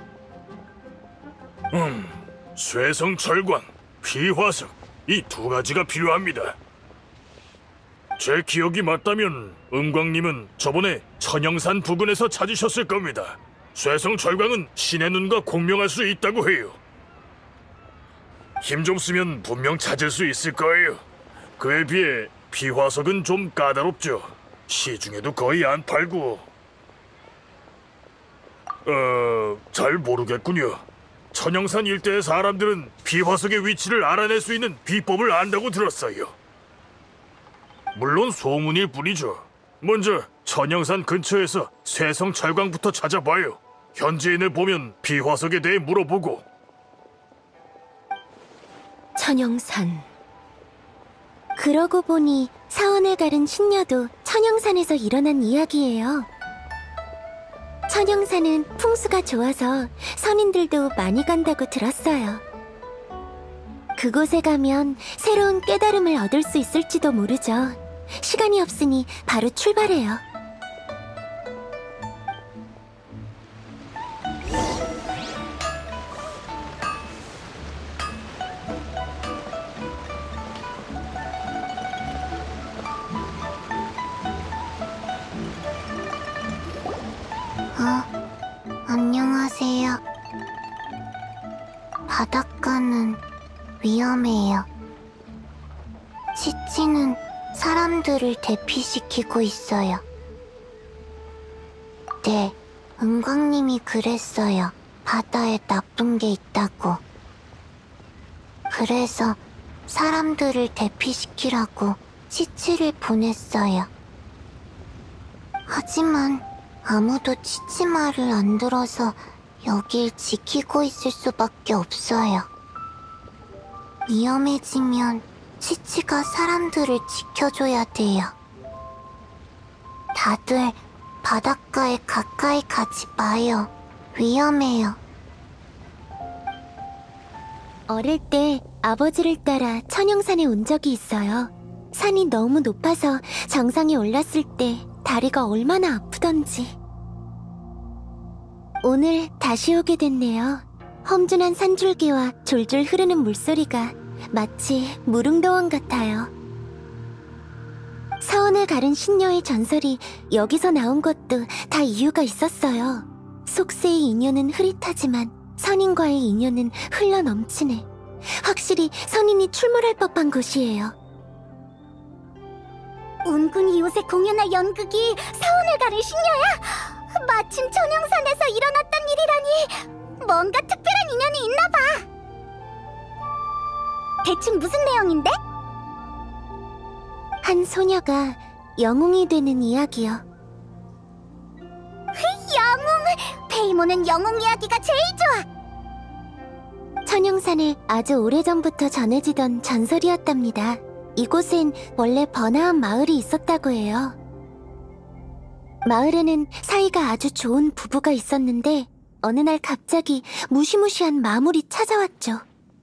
음, 쇠성 철광, 피화석 이 두 가지가 필요합니다. 제 기억이 맞다면 은광님은 저번에 천영산 부근에서 찾으셨을 겁니다. 쇠성 철광은 신의 눈과 공명할 수 있다고 해요. 힘 좀 쓰면 분명 찾을 수 있을 거예요. 그에 비해 피화석은 좀 까다롭죠. 시중에도 거의 안 팔고... 어... 잘 모르겠군요. 천영산 일대의 사람들은 피화석의 위치를 알아낼 수 있는 비법을 안다고 들었어요. 물론 소문일 뿐이죠. 먼저 천영산 근처에서 쇠성 철광부터 찾아봐요. 현지인을 보면 비화석에 대해 물어보고. 천영산. 그러고 보니 사원을 가른 신녀도 천영산에서 일어난 이야기예요. 천영산은 풍수가 좋아서 선인들도 많이 간다고 들었어요. 그곳에 가면 새로운 깨달음을 얻을 수 있을지도 모르죠. 시간이 없으니 바로 출발해요. 어, 안녕하세요. 바닷가는 위험해요. 치치는 사람들을 대피시키고 있어요. 네, 은광님이 그랬어요. 바다에 나쁜 게 있다고. 그래서 사람들을 대피시키라고 치치를 보냈어요. 하지만 아무도 치치 말을 안 들어서 여길 지키고 있을 수밖에 없어요. 위험해지면 치치가 사람들을 지켜줘야 돼요. 다들 바닷가에 가까이 가지 마요. 위험해요. 어릴 때 아버지를 따라 천영산에 온 적이 있어요. 산이 너무 높아서 정상에 올랐을 때 다리가 얼마나 아프던지. 오늘 다시 오게 됐네요. 험준한 산줄기와 졸졸 흐르는 물소리가 마치 무릉도원 같아요. 사원을 가른 신녀의 전설이 여기서 나온 것도 다 이유가 있었어요. 속세의 인연은 흐릿하지만 선인과의 인연은 흘러넘치네. 확실히 선인이 출몰할 법한 곳이에요. 운군이 요새 공연할 연극이 사원을 가른 신녀야? 마침 천영산에서 일어났던 일이라니. 뭔가 특별한 인연이 있나봐. 대충 무슨 내용인데? 한 소녀가 영웅이 되는 이야기요. 영웅! 페이몬은 영웅 이야기가 제일 좋아. 천영산에 아주 오래전부터 전해지던 전설이었답니다. 이곳엔 원래 번화한 마을이 있었다고 해요. 마을에는 사이가 아주 좋은 부부가 있었는데 어느 날 갑자기 무시무시한 마물이 찾아왔죠.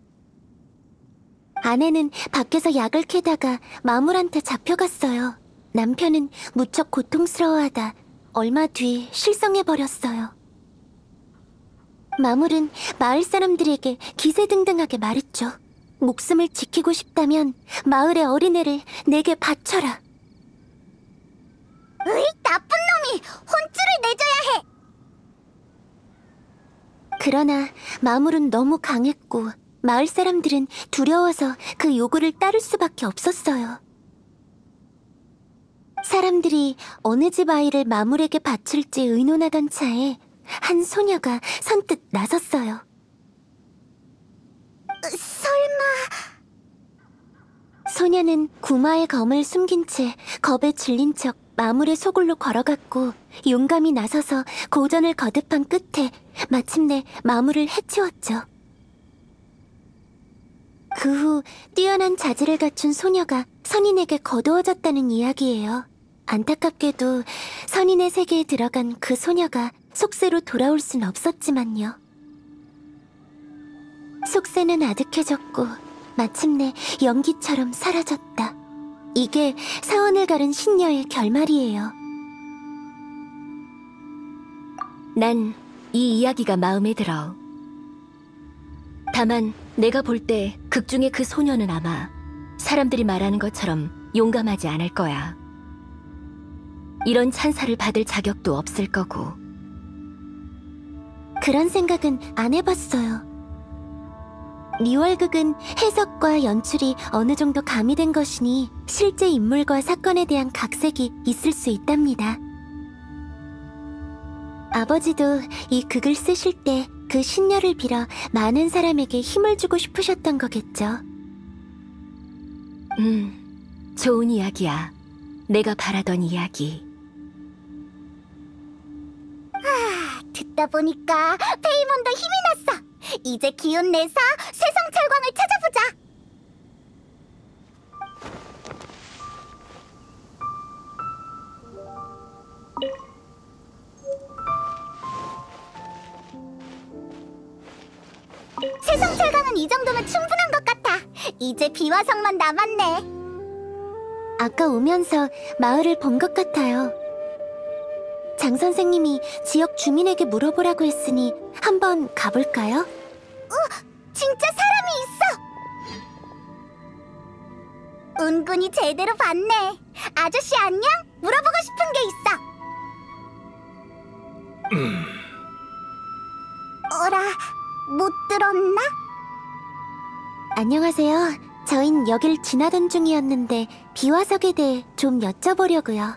아내는 밖에서 약을 캐다가 마물한테 잡혀갔어요. 남편은 무척 고통스러워하다 얼마 뒤 실성해버렸어요. 마물은 마을 사람들에게 기세등등하게 말했죠. 목숨을 지키고 싶다면 마을의 어린애를 내게 바쳐라. 으이, 나쁜 놈이! 혼쭐을 내줘야 해! 그러나 마물은 너무 강했고 마을 사람들은 두려워서 그 요구를 따를 수밖에 없었어요. 사람들이 어느 집 아이를 마물에게 바칠지 의논하던 차에 한 소녀가 선뜻 나섰어요. 설마... 소녀는 구마의 검을 숨긴 채 겁에 질린 척 마물의 소굴로 걸어갔고 용감히 나서서 고전을 거듭한 끝에 마침내 마물을 해치웠죠. 그 후 뛰어난 자질을 갖춘 소녀가 선인에게 거두어졌다는 이야기예요. 안타깝게도 선인의 세계에 들어간 그 소녀가 속세로 돌아올 순 없었지만요. 속세는 아득해졌고 마침내 연기처럼 사라졌다. 이게 사원을 가른 신녀의 결말이에요. 난 이 이야기가 마음에 들어. 다만 내가 볼 때 극 중에 그 소녀는 아마 사람들이 말하는 것처럼 용감하지 않을 거야. 이런 찬사를 받을 자격도 없을 거고. 그런 생각은 안 해봤어요. 리월극은 해석과 연출이 어느 정도 가미된 것이니 실제 인물과 사건에 대한 각색이 있을 수 있답니다. 아버지도 이 극을 쓰실 때 그 신녀를 빌어 많은 사람에게 힘을 주고 싶으셨던 거겠죠. 음, 좋은 이야기야. 내가 바라던 이야기. 듣다 보니까 페이몬도 힘이 났어. 이제 기운 내서 쇠성철광을 찾아보자. 쇠성철광은 이 정도면 충분한 것 같아. 이제 비화성만 남았네. 아까 오면서 마을을 본 것 같아요. 장 선생님이 지역 주민에게 물어보라고 했으니 한번 가볼까요? 어, 진짜 사람이 있어. 은근히 제대로 봤네. 아저씨 안녕? 물어보고 싶은 게 있어. 음. 어라, 못 들었나? 안녕하세요. 저흰 여길 지나던 중이었는데 비화석에 대해 좀 여쭤보려고요.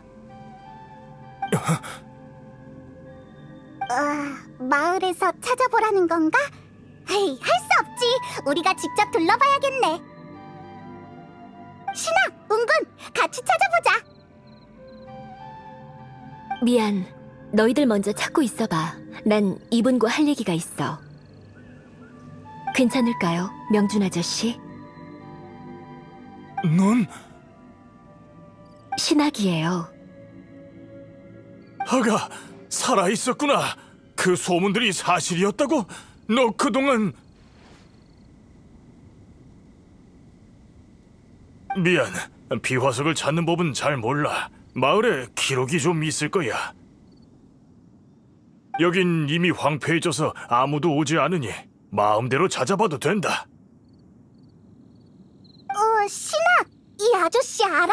어, 마을에서 찾아보라는 건가? 헤이, 할 수 없지. 우리가 직접 둘러봐야겠네. 신아, 은근, 같이 찾아보자. 미안. 너희들 먼저 찾고 있어봐. 난 이분과 할 얘기가 있어. 괜찮을까요, 명준 아저씨? 넌? 신학이에요. 아가, 살아있었구나. 그 소문들이 사실이었다고? 너 그동안... 미안, 비화석을 찾는 법은 잘 몰라. 마을에 기록이 좀 있을 거야. 여긴 이미 황폐해져서 아무도 오지 않으니 마음대로 찾아봐도 된다. 어, 신아, 이 아저씨 알아?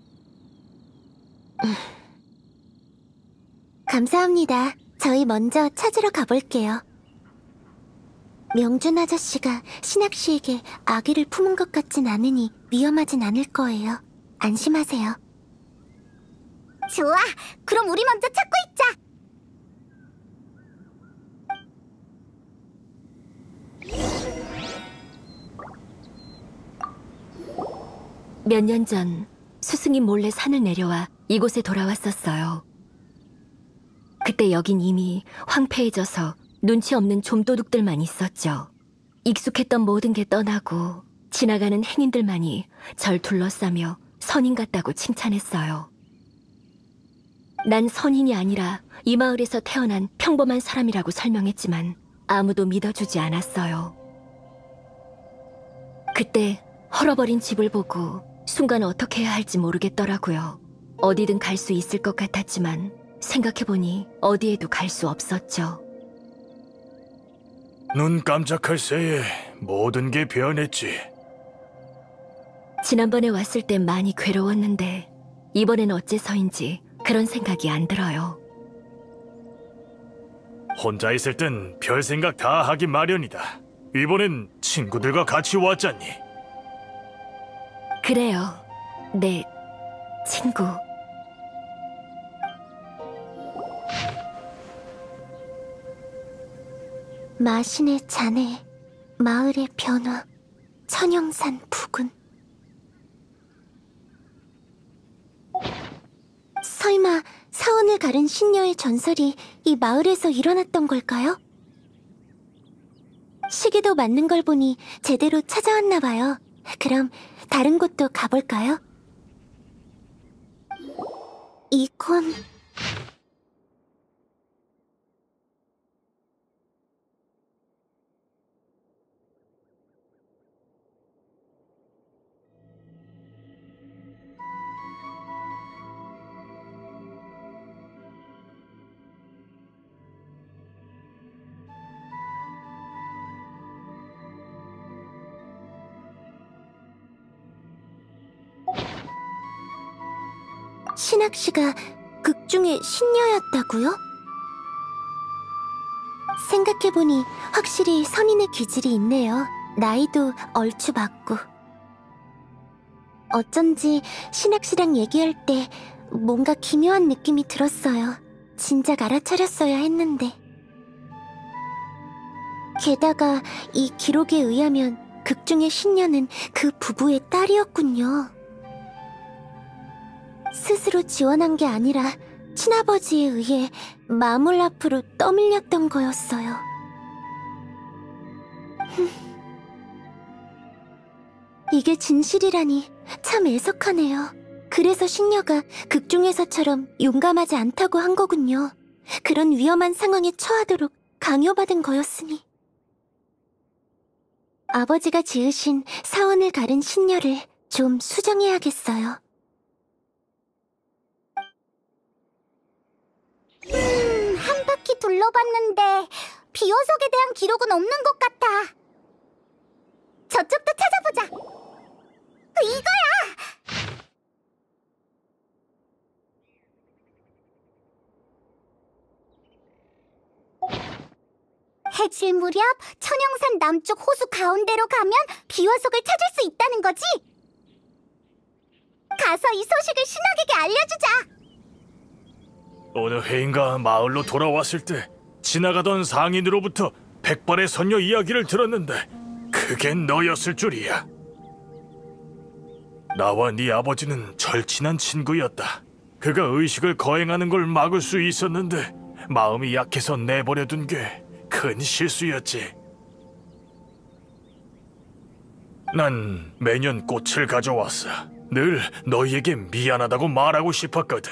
감사합니다. 저희 먼저 찾으러 가볼게요. 명준 아저씨가 신학 씨에게 아기를 품은 것 같진 않으니 위험하진 않을 거예요. 안심하세요. 좋아, 그럼 우리 먼저 찾고 있자. 몇 년 전 스승이 몰래 산을 내려와 이곳에 돌아왔었어요. 그때 여긴 이미 황폐해져서 눈치 없는 좀도둑들만 있었죠. 익숙했던 모든 게 떠나고 지나가는 행인들만이 절 둘러싸며 선인 같다고 칭찬했어요. 난 선인이 아니라 이 마을에서 태어난 평범한 사람이라고 설명했지만 아무도 믿어주지 않았어요. 그때 헐어버린 집을 보고 순간 어떻게 해야 할지 모르겠더라고요. 어디든 갈 수 있을 것 같았지만 생각해보니 어디에도 갈 수 없었죠. 눈 깜짝할 새에 모든 게 변했지. 지난번에 왔을 땐 많이 괴로웠는데 이번엔 어째서인지 그런 생각이 안 들어요. 혼자 있을 땐 별 생각 다 하기 마련이다. 이번엔 친구들과 같이 왔잖니. 그래요, 내 친구. 마신의 자네, 마을의 변화, 천영산 부근. 설마 사원을 가른 신녀의 전설이 이 마을에서 일어났던 걸까요? 시기도 맞는 걸 보니 제대로 찾아왔나 봐요. 그럼 다른 곳도 가볼까요? 이건... 신학 씨가 극 중에 신녀였다고요? 생각해보니 확실히 선인의 기질이 있네요. 나이도 얼추 맞고. 어쩐지 신학 씨랑 얘기할 때 뭔가 기묘한 느낌이 들었어요. 진작 알아차렸어야 했는데. 게다가 이 기록에 의하면 극 중의 신녀는 그 부부의 딸이었군요. 스스로 지원한 게 아니라 친아버지에 의해 마물 앞으로 떠밀렸던 거였어요. 이게 진실이라니 참 애석하네요. 그래서 신녀가 극중에서처럼 용감하지 않다고 한 거군요. 그런 위험한 상황에 처하도록 강요받은 거였으니. 아버지가 지으신 사원을 가른 신녀를 좀 수정해야겠어요. 음, 한 바퀴 둘러봤는데 비어석에 대한 기록은 없는 것 같아. 저쪽도 찾아보자. 이거야! 해질 무렵 천영산 남쪽 호수 가운데로 가면 비화석을 찾을 수 있다는 거지? 가서 이 소식을 신학에게 알려주자. 어느 해인가 마을로 돌아왔을 때 지나가던 상인으로부터 백발의 선녀 이야기를 들었는데 그게 너였을 줄이야. 나와 네 아버지는 절친한 친구였다. 그가 의식을 거행하는 걸 막을 수 있었는데 마음이 약해서 내버려둔 게 큰 실수였지. 난 매년 꽃을 가져왔어. 늘 너희에게 미안하다고 말하고 싶었거든.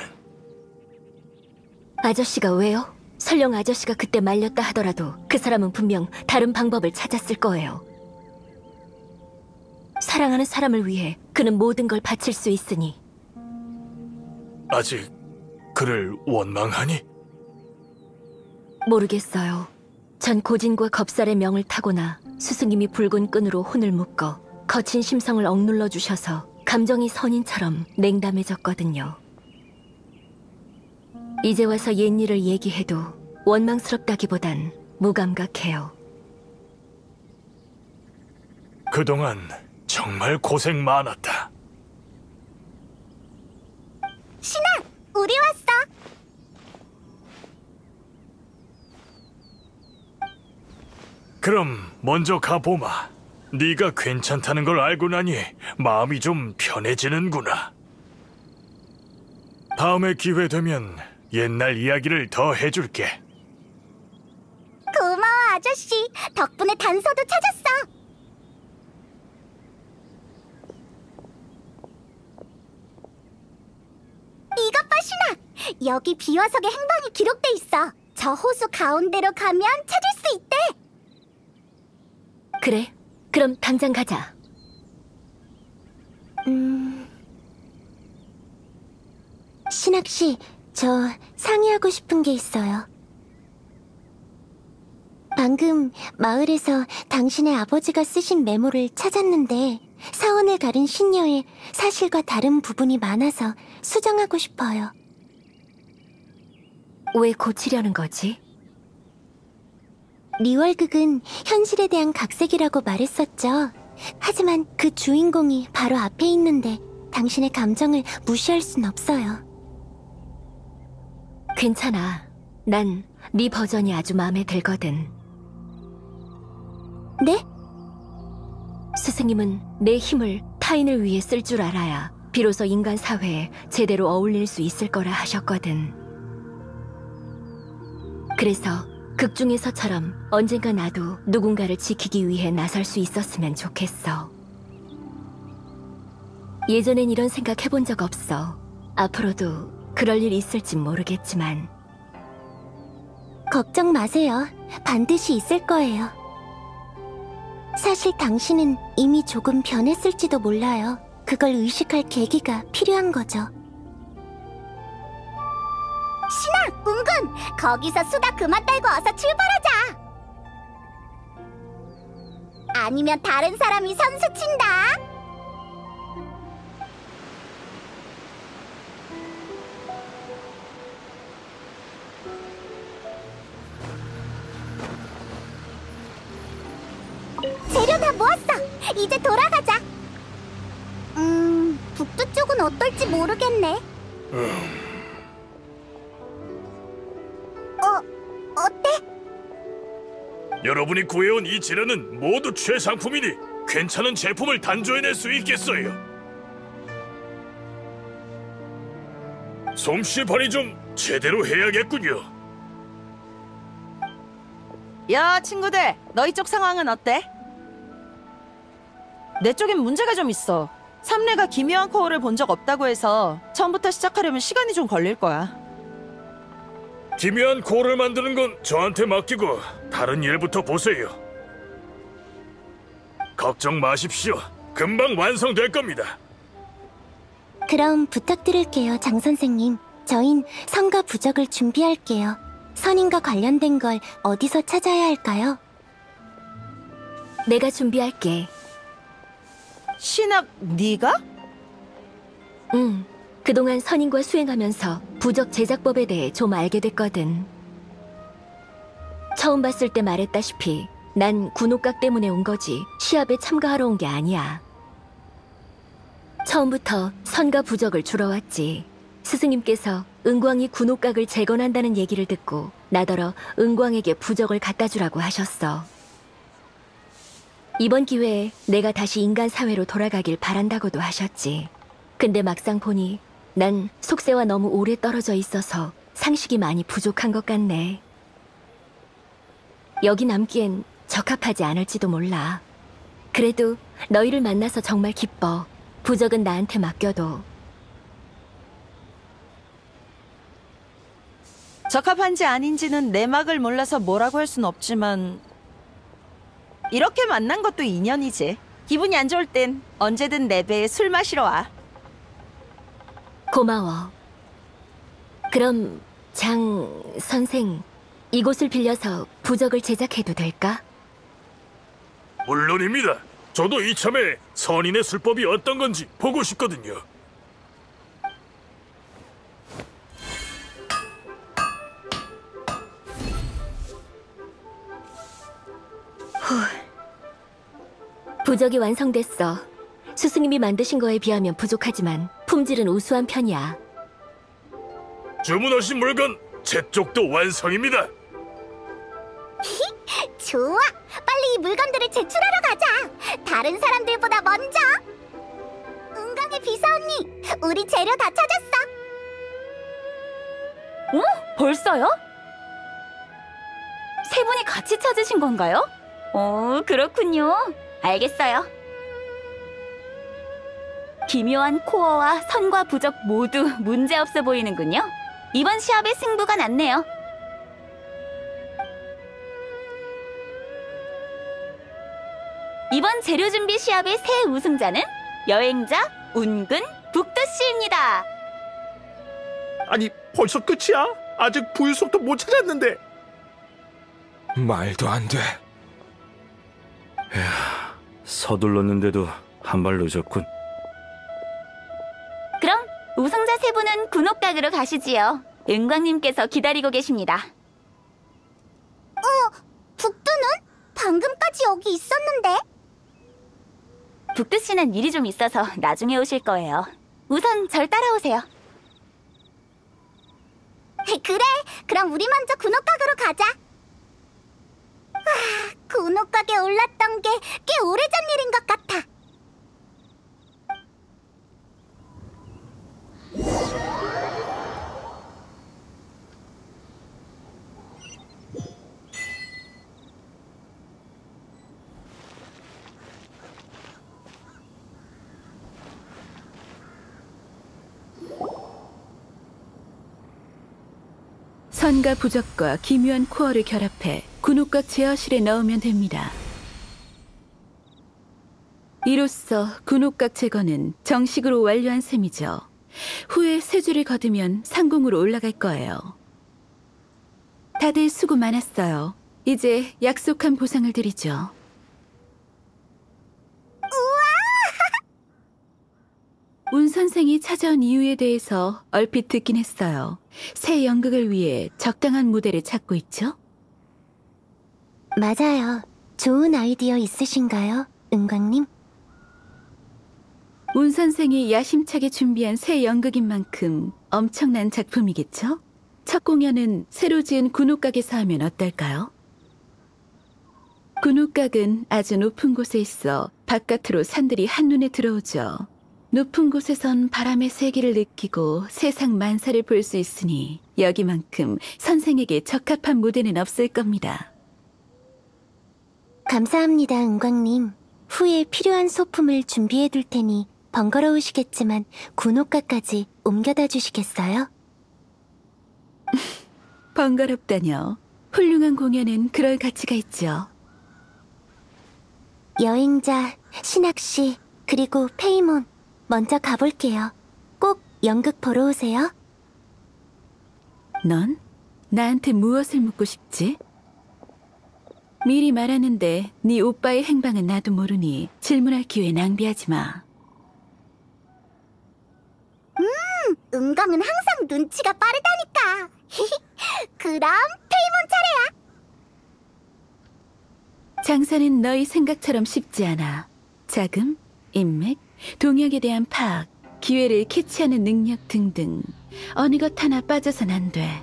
아저씨가 왜요? 설령 아저씨가 그때 말렸다 하더라도 그 사람은 분명 다른 방법을 찾았을 거예요. 사랑하는 사람을 위해 그는 모든 걸 바칠 수 있으니. 아직 그를 원망하니? 모르겠어요. 전 고진과 겁살의 명을 타고나 스승님이 붉은 끈으로 혼을 묶어 거친 심성을 억눌러 주셔서 감정이 선인처럼 냉담해졌거든요. 이제 와서 옛일을 얘기해도 원망스럽다기보단 무감각해요. 그동안 정말 고생 많았다. 신아, 우리 왔어. 그럼 먼저 가보마. 네가 괜찮다는 걸 알고 나니 마음이 좀 편해지는구나. 다음에 기회 되면 옛날 이야기를 더 해줄게. 고마워, 아저씨. 덕분에 단서도 찾았어. 이것 봐, 신아. 여기 비화석의 행방이 기록돼 있어. 저 호수 가운데로 가면 찾을 수 있대. 그래, 그럼 당장 가자. 음... 신학씨, 저 상의하고 싶은 게 있어요. 방금 마을에서 당신의 아버지가 쓰신 메모를 찾았는데 사원을 가른 신녀의 사실과 다른 부분이 많아서 수정하고 싶어요. 왜 고치려는 거지? 리월극은 현실에 대한 각색이라고 말했었죠. 하지만 그 주인공이 바로 앞에 있는데 당신의 감정을 무시할 순 없어요. 괜찮아. 난 네 버전이 아주 마음에 들거든. 네? 스승님은 내 힘을 타인을 위해 쓸 줄 알아야 비로소 인간 사회에 제대로 어울릴 수 있을 거라 하셨거든. 그래서 극중에서처럼 언젠가 나도 누군가를 지키기 위해 나설 수 있었으면 좋겠어. 예전엔 이런 생각 해본 적 없어. 앞으로도 그럴 일 있을진 모르겠지만. 걱정 마세요. 반드시 있을 거예요. 사실 당신은 이미 조금 변했을지도 몰라요. 그걸 의식할 계기가 필요한 거죠. 신아, 운군! 거기서 수다 그만 떨고 어서 출발하자! 아니면 다른 사람이 선수 친다! 재료 다 모았어! 이제 돌아가자! 음... 북두 쪽은 어떨지 모르겠네. 음... 어, 어때? 여러분이 구해온 이 재료는 모두 최상품이니 괜찮은 제품을 단조해낼 수 있겠어요. 솜씨 발휘 좀 제대로 해야겠군요. 야, 친구들, 너희 쪽 상황은 어때? 내 쪽엔 문제가 좀 있어. 삼례가 기묘한 코어를 본 적 없다고 해서 처음부터 시작하려면 시간이 좀 걸릴 거야. 기묘한 코어를 만드는 건 저한테 맡기고 다른 일부터 보세요. 걱정 마십시오. 금방 완성될 겁니다. 그럼 부탁드릴게요, 장 선생님. 저흰 선과 부적을 준비할게요. 선인과 관련된 걸 어디서 찾아야 할까요? 내가 준비할게. 신학, 네가? 응. 그동안 선인과 수행하면서 부적 제작법에 대해 좀 알게 됐거든. 처음 봤을 때 말했다시피 난 군옥각 때문에 온 거지 시합에 참가하러 온 게 아니야. 처음부터 선과 부적을 주러 왔지. 스승님께서 은광이 군옥각을 재건한다는 얘기를 듣고 나더러 은광에게 부적을 갖다 주라고 하셨어. 이번 기회에 내가 다시 인간 사회로 돌아가길 바란다고도 하셨지. 근데 막상 보니 난 속세와 너무 오래 떨어져 있어서 상식이 많이 부족한 것 같네. 여기 남기엔 적합하지 않을지도 몰라. 그래도 너희를 만나서 정말 기뻐. 부적은 나한테 맡겨도. 적합한지 아닌지는 내막을 몰라서 뭐라고 할 순 없지만 이렇게 만난 것도 인연이지. 기분이 안 좋을 땐 언제든 내 배에 술 마시러 와. 고마워. 그럼 장 선생, 이곳을 빌려서 부적을 제작해도 될까? 물론입니다. 저도 이참에 선인의 술법이 어떤 건지 보고 싶거든요. 후. 부적이 완성됐어. 스승님이 만드신 거에 비하면 부족하지만 품질은 우수한 편이야. 주문하신 물건 제 쪽도 완성입니다. 좋아! 빨리 이 물건들을 제출하러 가자! 다른 사람들보다 먼저! 은광의 비서 언니! 우리 재료 다 찾았어! 어? 벌써요? 세 분이 같이 찾으신 건가요? 어, 그렇군요. 알겠어요. 기묘한 코어와 선과 부적 모두 문제없어 보이는군요. 이번 시합의 승부가 났네요. 이번 재료 준비 시합의 새 우승자는 여행자 운근 북두씨입니다. 아니, 벌써 끝이야? 아직 부유석도 못 찾았는데. 말도 안 돼. 서둘렀는데도 한 발 늦었군. 그럼 우승자 세 분은 군옥각으로 가시지요. 은광님께서 기다리고 계십니다. 어? 북두는? 방금까지 여기 있었는데? 북두씨는 일이 좀 있어서 나중에 오실 거예요. 우선 절 따라오세요. 그래, 그럼 우리 먼저 군옥각으로 가자. 와, 군옥각에 올랐던 게 꽤 오래전 일인 것 같아. 선과 부적과 기묘한 코어를 결합해 군옥각 제어실에 넣으면 됩니다. 이로써 군옥각 제거는 정식으로 완료한 셈이죠. 후에 세 줄을 거두면 상공으로 올라갈 거예요. 다들 수고 많았어요. 이제 약속한 보상을 드리죠. 운 선생이 찾아온 이유에 대해서 얼핏 듣긴 했어요. 새 연극을 위해 적당한 무대를 찾고 있죠? 맞아요. 좋은 아이디어 있으신가요, 은광님? 운 선생이 야심차게 준비한 새 연극인 만큼 엄청난 작품이겠죠? 첫 공연은 새로 지은 군옥각에서 하면 어떨까요? 군옥각은 아주 높은 곳에 있어 바깥으로 산들이 한눈에 들어오죠. 높은 곳에선 바람의 세기를 느끼고 세상 만사를 볼 수 있으니 여기만큼 선생에게 적합한 무대는 없을 겁니다. 감사합니다, 은광님. 후에 필요한 소품을 준비해 둘 테니 번거로우시겠지만 군옥가까지 옮겨다 주시겠어요? 번거롭다뇨. 훌륭한 공연은 그럴 가치가 있죠. 여행자, 신학씨, 그리고 페이몬, 먼저 가볼게요. 꼭 연극 보러 오세요. 넌 나한테 무엇을 묻고 싶지? 미리 말하는데 네 오빠의 행방은 나도 모르니 질문할 기회 낭비하지 마. 음, 은광은 항상 눈치가 빠르다니까. 그럼 페이몬 차례야. 장사는 너희 생각처럼 쉽지 않아. 자금, 인맥, 동역에 대한 파악, 기회를 캐치하는 능력 등등 어느 것 하나 빠져선 안 돼.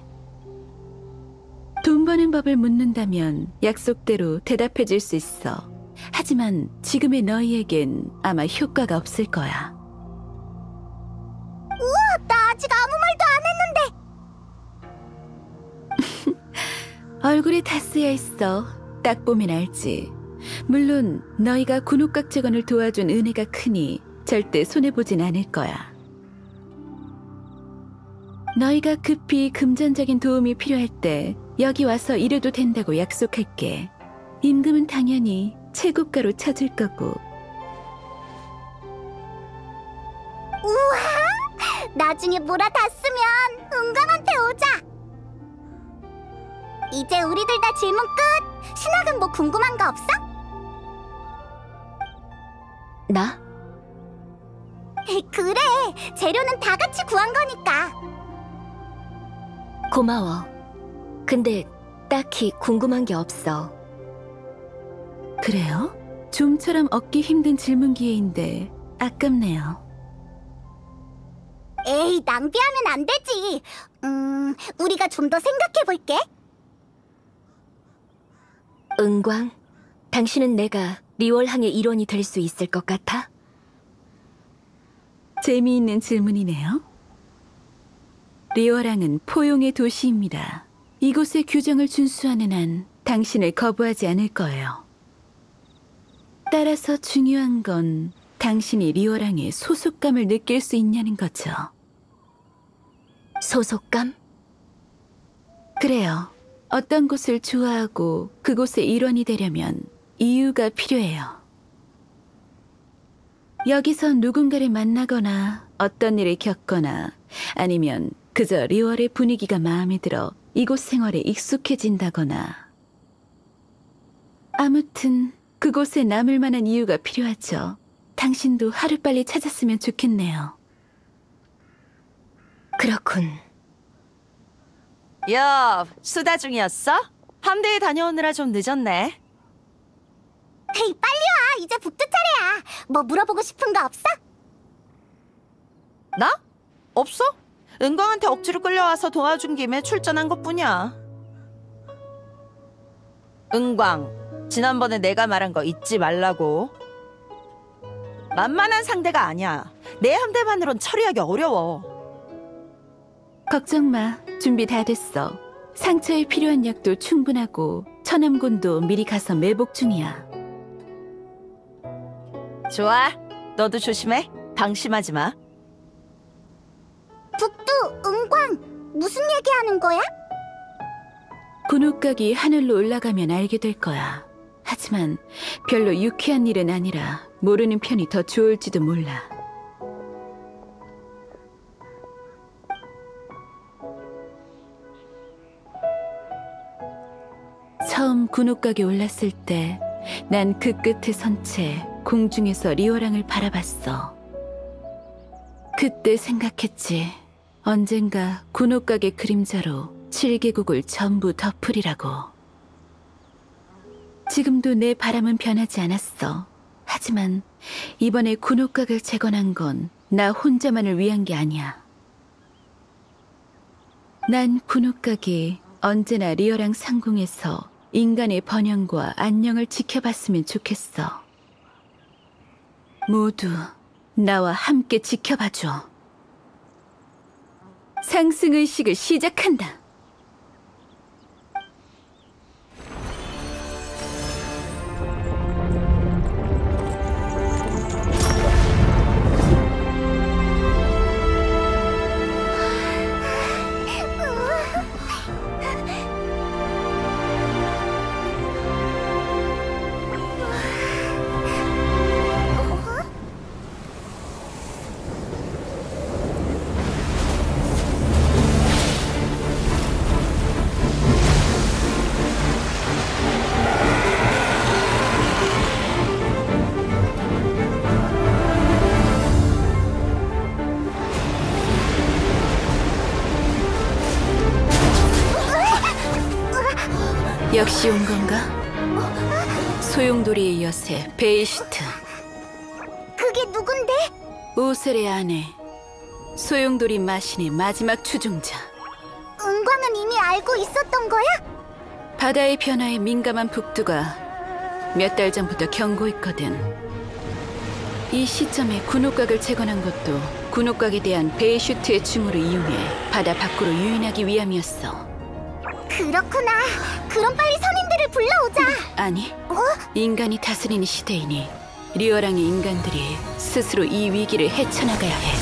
돈 버는 법을 묻는다면 약속대로 대답해 줄 수 있어. 하지만 지금의 너희에겐 아마 효과가 없을 거야. 우와, 나 아직 아무 말도 안 했는데. 얼굴에 다 쓰여 있어. 딱 보면 알지. 물론 너희가 군옥각 재건을 도와준 은혜가 크니 절대 손해보진 않을 거야. 너희가 급히 금전적인 도움이 필요할 때 여기 와서 일해도 된다고 약속할게. 임금은 당연히 최고가로 쳐줄 거고. 우와! 나중에 몰아 다 쓰면 은광한테 오자. 이제 우리들 다 질문 끝. 신학은 뭐 궁금한 거 없어? 나? 그래, 재료는 다 같이 구한 거니까. 고마워. 근데 딱히 궁금한 게 없어. 그래요? 좀처럼 얻기 힘든 질문 기회인데 아깝네요. 에이, 낭비하면 안 되지. 음, 우리가 좀 더 생각해 볼게. 은광, 당신은 내가 리월항의 일원이 될 수 있을 것 같아? 재미있는 질문이네요. 리월항은 포용의 도시입니다. 이곳의 규정을 준수하는 한 당신을 거부하지 않을 거예요. 따라서 중요한 건 당신이 리월항의 소속감을 느낄 수 있냐는 거죠. 소속감? 그래요. 어떤 곳을 좋아하고 그곳의 일원이 되려면 이유가 필요해요. 여기서 누군가를 만나거나 어떤 일을 겪거나 아니면 그저 리월의 분위기가 마음에 들어 이곳 생활에 익숙해진다거나 아무튼 그곳에 남을 만한 이유가 필요하죠. 당신도 하루빨리 찾았으면 좋겠네요. 그렇군. 야, 수다 중이었어? 함대에 다녀오느라 좀 늦었네. 헤이, 빨리 와. 이제 북두 차례야. 뭐 물어보고 싶은 거 없어? 나? 없어? 은광한테 억지로 끌려와서 도와준 김에 출전한 것뿐이야. 은광, 지난번에 내가 말한 거 잊지 말라고. 만만한 상대가 아니야. 내 함대만으론 처리하기 어려워. 걱정 마. 준비 다 됐어. 상처에 필요한 약도 충분하고 천암곤도 미리 가서 매복 중이야. 좋아. 너도 조심해. 방심하지 마. 북두, 은광, 무슨 얘기하는 거야? 군옥각이 하늘로 올라가면 알게 될 거야. 하지만 별로 유쾌한 일은 아니라 모르는 편이 더 좋을지도 몰라. 처음 군옥각에 올랐을 때 난 그 끝에 선 채 공중에서 리월항을 바라봤어. 그때 생각했지. 언젠가 군옥각의 그림자로 칠개국을 전부 덮으리라고. 지금도 내 바람은 변하지 않았어. 하지만 이번에 군옥각을 재건한 건 나 혼자만을 위한 게 아니야. 난 군옥각이 언제나 리월항 상공에서 인간의 번영과 안녕을 지켜봤으면 좋겠어. 모두 나와 함께 지켜봐줘. 상승의식을 시작한다. 역시 온 건가? 소용돌이의 여세 베이시트. 그게 누군데? 오셀의 아내, 소용돌이 마신의 마지막 추종자. 은광은 이미 알고 있었던 거야? 바다의 변화에 민감한 북두가 몇 달 전부터 경고했거든. 이 시점에 군옥각을 재건한 것도 군옥각에 대한 베이슈트의 춤으로 이용해 바다 밖으로 유인하기 위함이었어. 그렇구나. 그럼 빨리 선인들을 불러오자. 아니, 어? 인간이 다스리는 시대이니 리어랑의 인간들이 스스로 이 위기를 헤쳐나가야 해.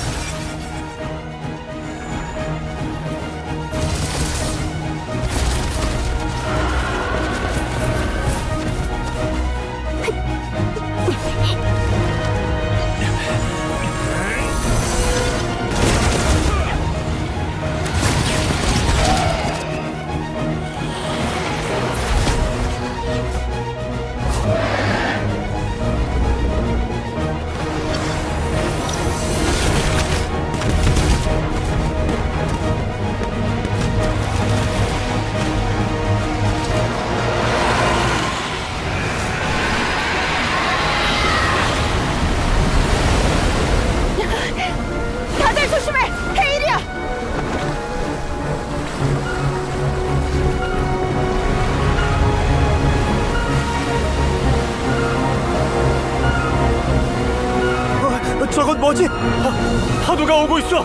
저건 뭐지? 파, 파도가 오고 있어!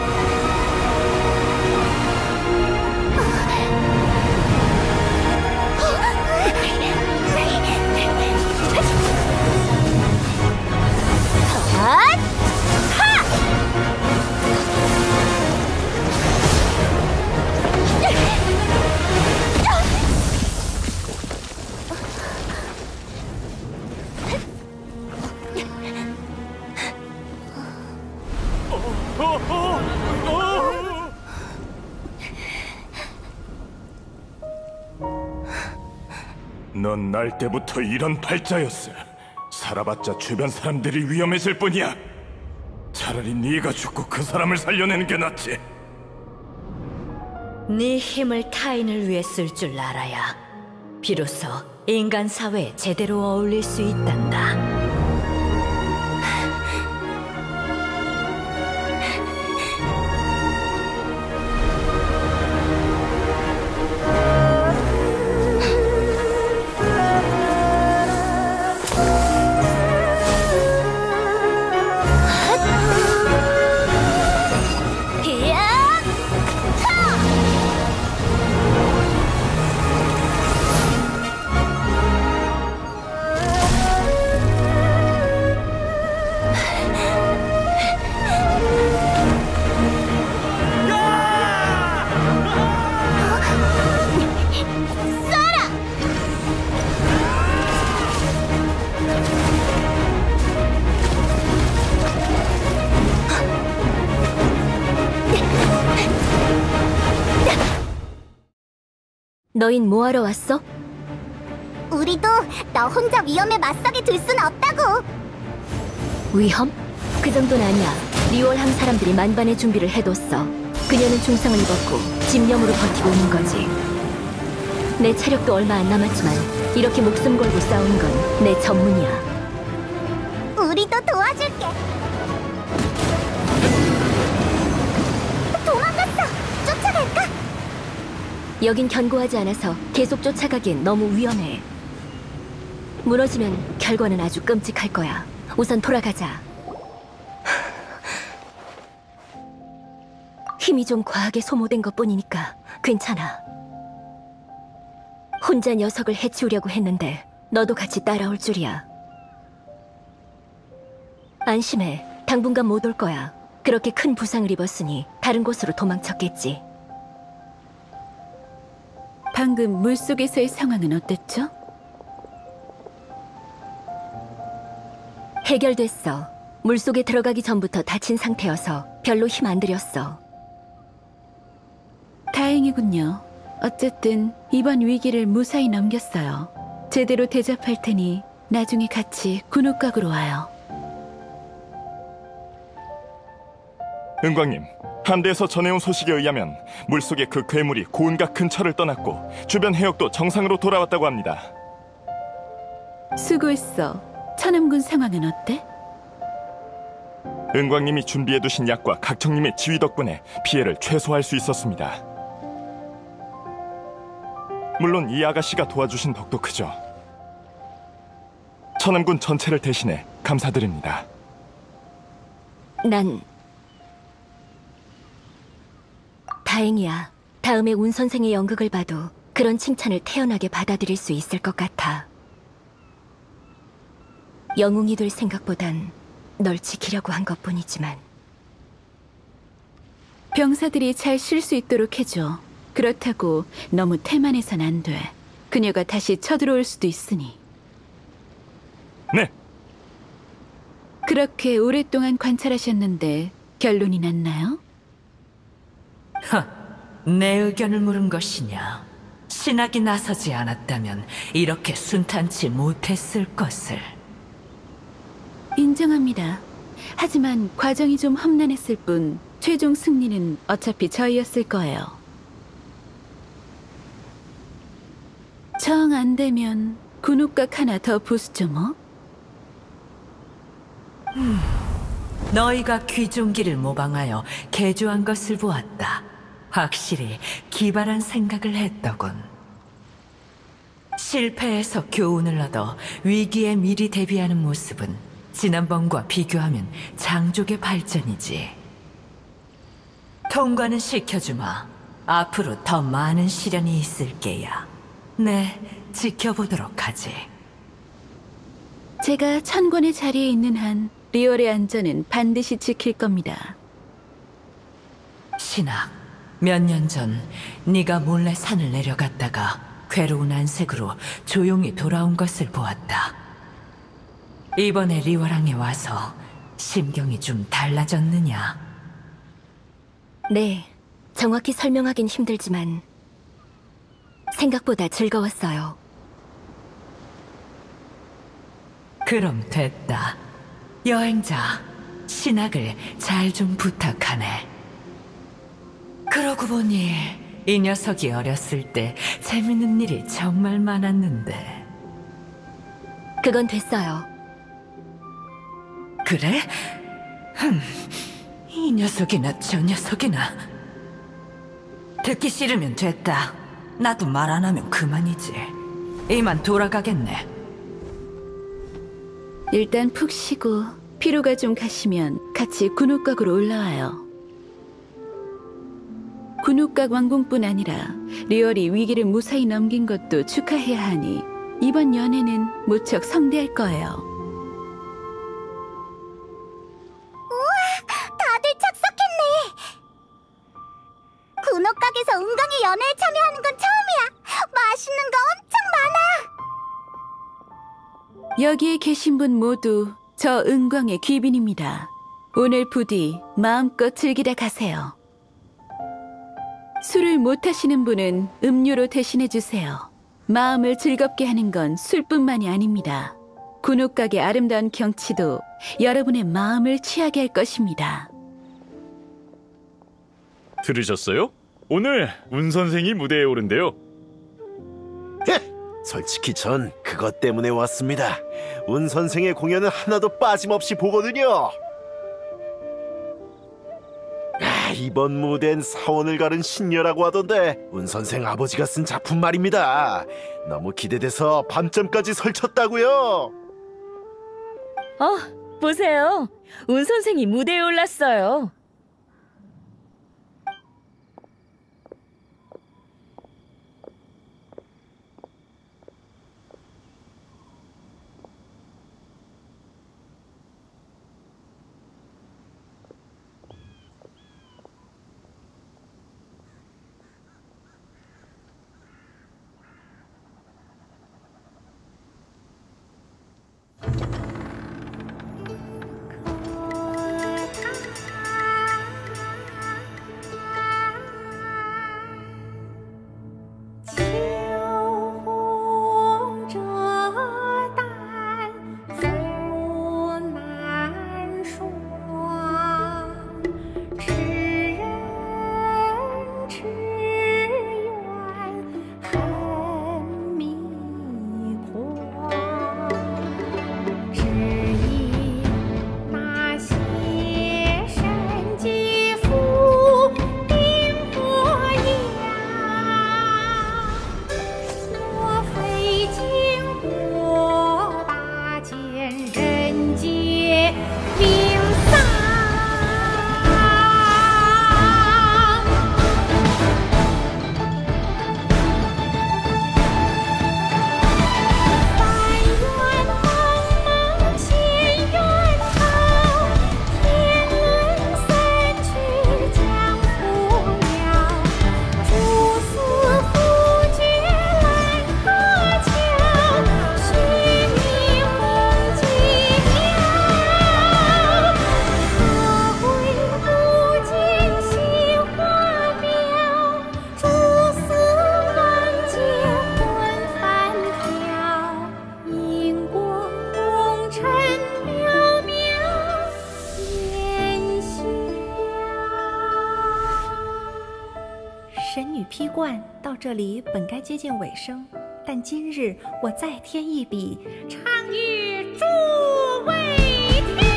넌 날 때부터 이런 팔자였어. 살아봤자 주변 사람들이 위험해질 뿐이야. 차라리 네가 죽고 그 사람을 살려내는 게 낫지. 네 힘을 타인을 위해 쓸 줄 알아야 비로소 인간 사회에 제대로 어울릴 수 있단다. 너흰 뭐하러 왔어? 우리도 너 혼자 위험에 맞서게 둘 순 없다고. 위험? 그 정도는 아니야. 리월함 사람들이 만반의 준비를 해뒀어. 그녀는 중상을 입었고 집념으로 버티고 있는 거지. 내 체력도 얼마 안 남았지만 이렇게 목숨 걸고 싸우는 건 내 전문이야. 우리도 도와줄게. 도망갔어. 쫓아갈까? 여긴 견고하지 않아서 계속 쫓아가기엔 너무 위험해. 무너지면 결과는 아주 끔찍할 거야. 우선 돌아가자. 힘이 좀 과하게 소모된 것뿐이니까 괜찮아. 혼자 녀석을 해치우려고 했는데 너도 같이 따라올 줄이야. 안심해. 당분간 못 올 거야. 그렇게 큰 부상을 입었으니 다른 곳으로 도망쳤겠지. 방금 물속에서의 상황은 어땠죠? 해결됐어. 물속에 들어가기 전부터 다친 상태여서 별로 힘 안 들였어. 다행이군요. 어쨌든 이번 위기를 무사히 넘겼어요. 제대로 대접할 테니 나중에 같이 군옥각으로 와요. 은광님, 함대에서 전해온 소식에 의하면 물속의 그 괴물이 고운각 근처를 떠났고 주변 해역도 정상으로 돌아왔다고 합니다. 수고했어. 천암군 상황은 어때? 은광님이 준비해두신 약과 각청님의 지휘 덕분에 피해를 최소화할 수 있었습니다. 물론 이 아가씨가 도와주신 덕도 크죠. 천암군 전체를 대신해 감사드립니다. 난 다행이야. 다음에 운 선생의 연극을 봐도 그런 칭찬을 태연하게 받아들일 수 있을 것 같아. 영웅이 될 생각보단 널 지키려고 한 것뿐이지만. 병사들이 잘 쉴 수 있도록 해줘. 그렇다고 너무 태만해선 안 돼. 그녀가 다시 쳐들어올 수도 있으니. 네. 그렇게 오랫동안 관찰하셨는데 결론이 났나요? 허, 내 의견을 물은 것이냐. 신학이 나서지 않았다면 이렇게 순탄치 못했을 것을. 인정합니다. 하지만 과정이 좀 험난했을 뿐 최종 승리는 어차피 저희였을 거예요. 정 안 되면 군옥각 하나 더 부수죠 뭐. 음, 너희가 귀종기를 모방하여 개조한 것을 보았다. 확실히 기발한 생각을 했더군. 실패에서 교훈을 얻어 위기에 미리 대비하는 모습은 지난번과 비교하면 장족의 발전이지. 통과는 시켜주마. 앞으로 더 많은 시련이 있을 게야. 네, 지켜보도록 하지. 제가 천권의 자리에 있는 한 리얼의 안전은 반드시 지킬 겁니다. 신학, 몇 년 전 네가 몰래 산을 내려갔다가 괴로운 안색으로 조용히 돌아온 것을 보았다. 이번에 리워랑에 와서 심경이 좀 달라졌느냐? 네, 정확히 설명하긴 힘들지만 생각보다 즐거웠어요. 그럼 됐다. 여행자, 신학을 잘 좀 부탁하네. 그러고 보니 이 녀석이 어렸을 때 재밌는 일이 정말 많았는데. 그건 됐어요. 그래? 흠, 이 녀석이나 저 녀석이나. 듣기 싫으면 됐다. 나도 말 안 하면 그만이지. 이만 돌아가겠네. 일단 푹 쉬고 피로가 좀 가시면 같이 군옥각으로 올라와요. 군옥각 왕궁뿐 아니라 리얼이 위기를 무사히 넘긴 것도 축하해야 하니 이번 연애는 무척 성대할 거예요. 우와, 다들 착석했네. 군옥각에서 은광이 연애에 참여하는 건 처음이야. 맛있는 거 엄청 많아. 여기에 계신 분 모두 저 은광의 귀빈입니다. 오늘 부디 마음껏 즐기다 가세요. 술을 못 하시는 분은 음료로 대신해 주세요. 마음을 즐겁게 하는 건 술뿐만이 아닙니다. 군옥각의 아름다운 경치도 여러분의 마음을 취하게 할 것입니다. 들으셨어요? 오늘 운 선생이 무대에 오른대요. 솔직히 전 그것 때문에 왔습니다. 운 선생의 공연은 하나도 빠짐없이 보거든요. 아, 이번 무대는 사원을 가른 신녀라고 하던데 운 선생 아버지가 쓴 작품 말입니다. 너무 기대돼서 밤잠까지 설쳤다고요. 어, 보세요. 운 선생이 무대에 올랐어요. 冠到这里本该接近尾声，但今日我再添一笔，唱与诸位听。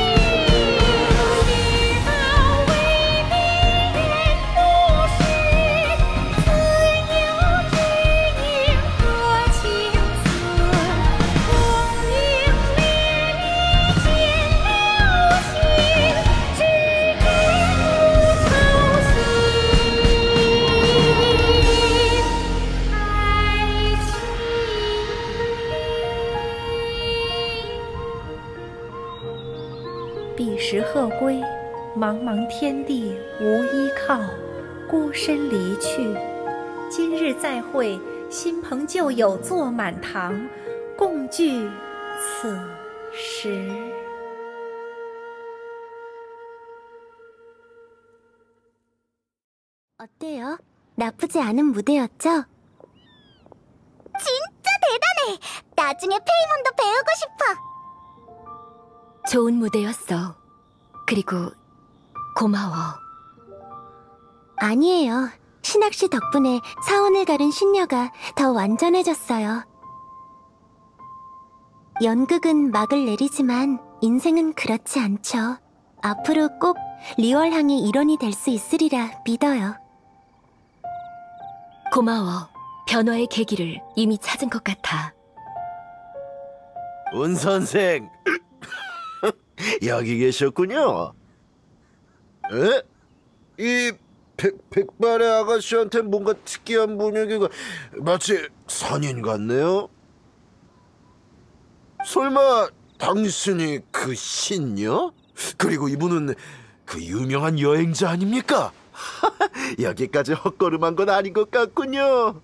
彼时鹤归，茫茫天地无依靠，孤身离去。今日再会，新朋旧友坐满堂，共聚此时。 어때요? 나쁘지 않은 무대였죠? 진짜 대단해! 나중에 페이몬도 배우고 싶어! 좋은 무대였어. 그리고 고마워. 아니에요. 신학씨 덕분에 사원을 가른 신녀가 더 완전해졌어요. 연극은 막을 내리지만 인생은 그렇지 않죠. 앞으로 꼭 리월항의 일원이 될 수 있으리라 믿어요. 고마워. 변화의 계기를 이미 찾은 것 같아. 운 선생 여기 계셨군요. 에? 이 백, 백발의 아가씨한테 뭔가 특이한 분위기가 마치 선인 같네요. 설마 당신이 그 신녀? 그리고 이분은 그 유명한 여행자 아닙니까? 여기까지 헛걸음한 건 아닌 것 같군요.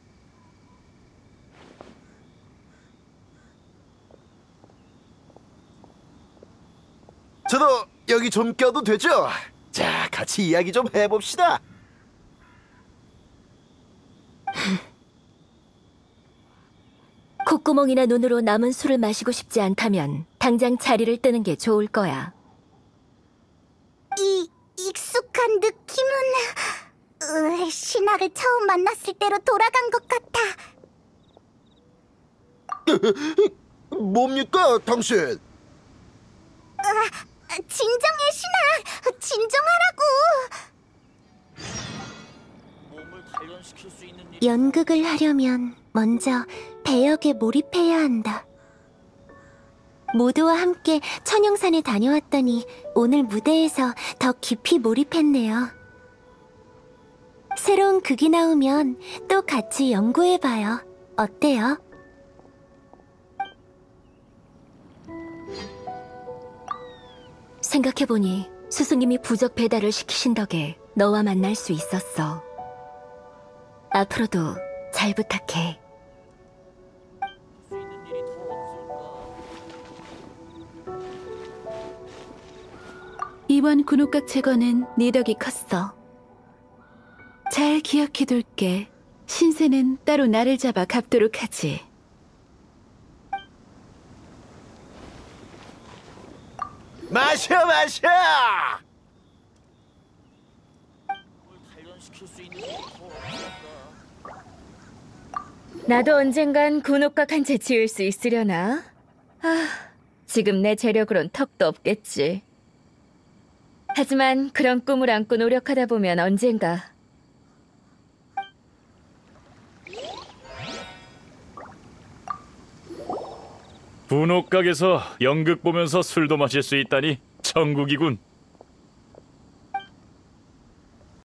저도 여기 좀 껴도 되죠? 자, 같이 이야기 좀 해봅시다. 콧구멍이나 눈으로 남은 술을 마시고 싶지 않다면 당장 자리를 뜨는 게 좋을 거야. 이 익숙한 느낌은 으, 신학을 처음 만났을 때로 돌아간 것 같아. 뭡니까, 당신? 으, 진정해, 신학. 진정하라고. 연극을 하려면 먼저 배역에 몰입해야 한다. 모두와 함께 천영산에 다녀왔더니 오늘 무대에서 더 깊이 몰입했네요. 새로운 극이 나오면 또 같이 연구해봐요. 어때요? 생각해보니 스승님이 부적 배달을 시키신 덕에 너와 만날 수 있었어. 앞으로도 잘 부탁해. 이번 군옥각 제거는 네 덕이 컸어. 잘 기억해둘게. 신세는 따로 나를 잡아 갚도록 하지. 마셔 마셔! 나도 언젠간 군옥각 한 채 지을 수 있으려나? 아, 지금 내 재력으론 턱도 없겠지. 하지만 그런 꿈을 안고 노력하다 보면 언젠가 분옥각에서 연극 보면서 술도 마실 수 있다니 천국이군.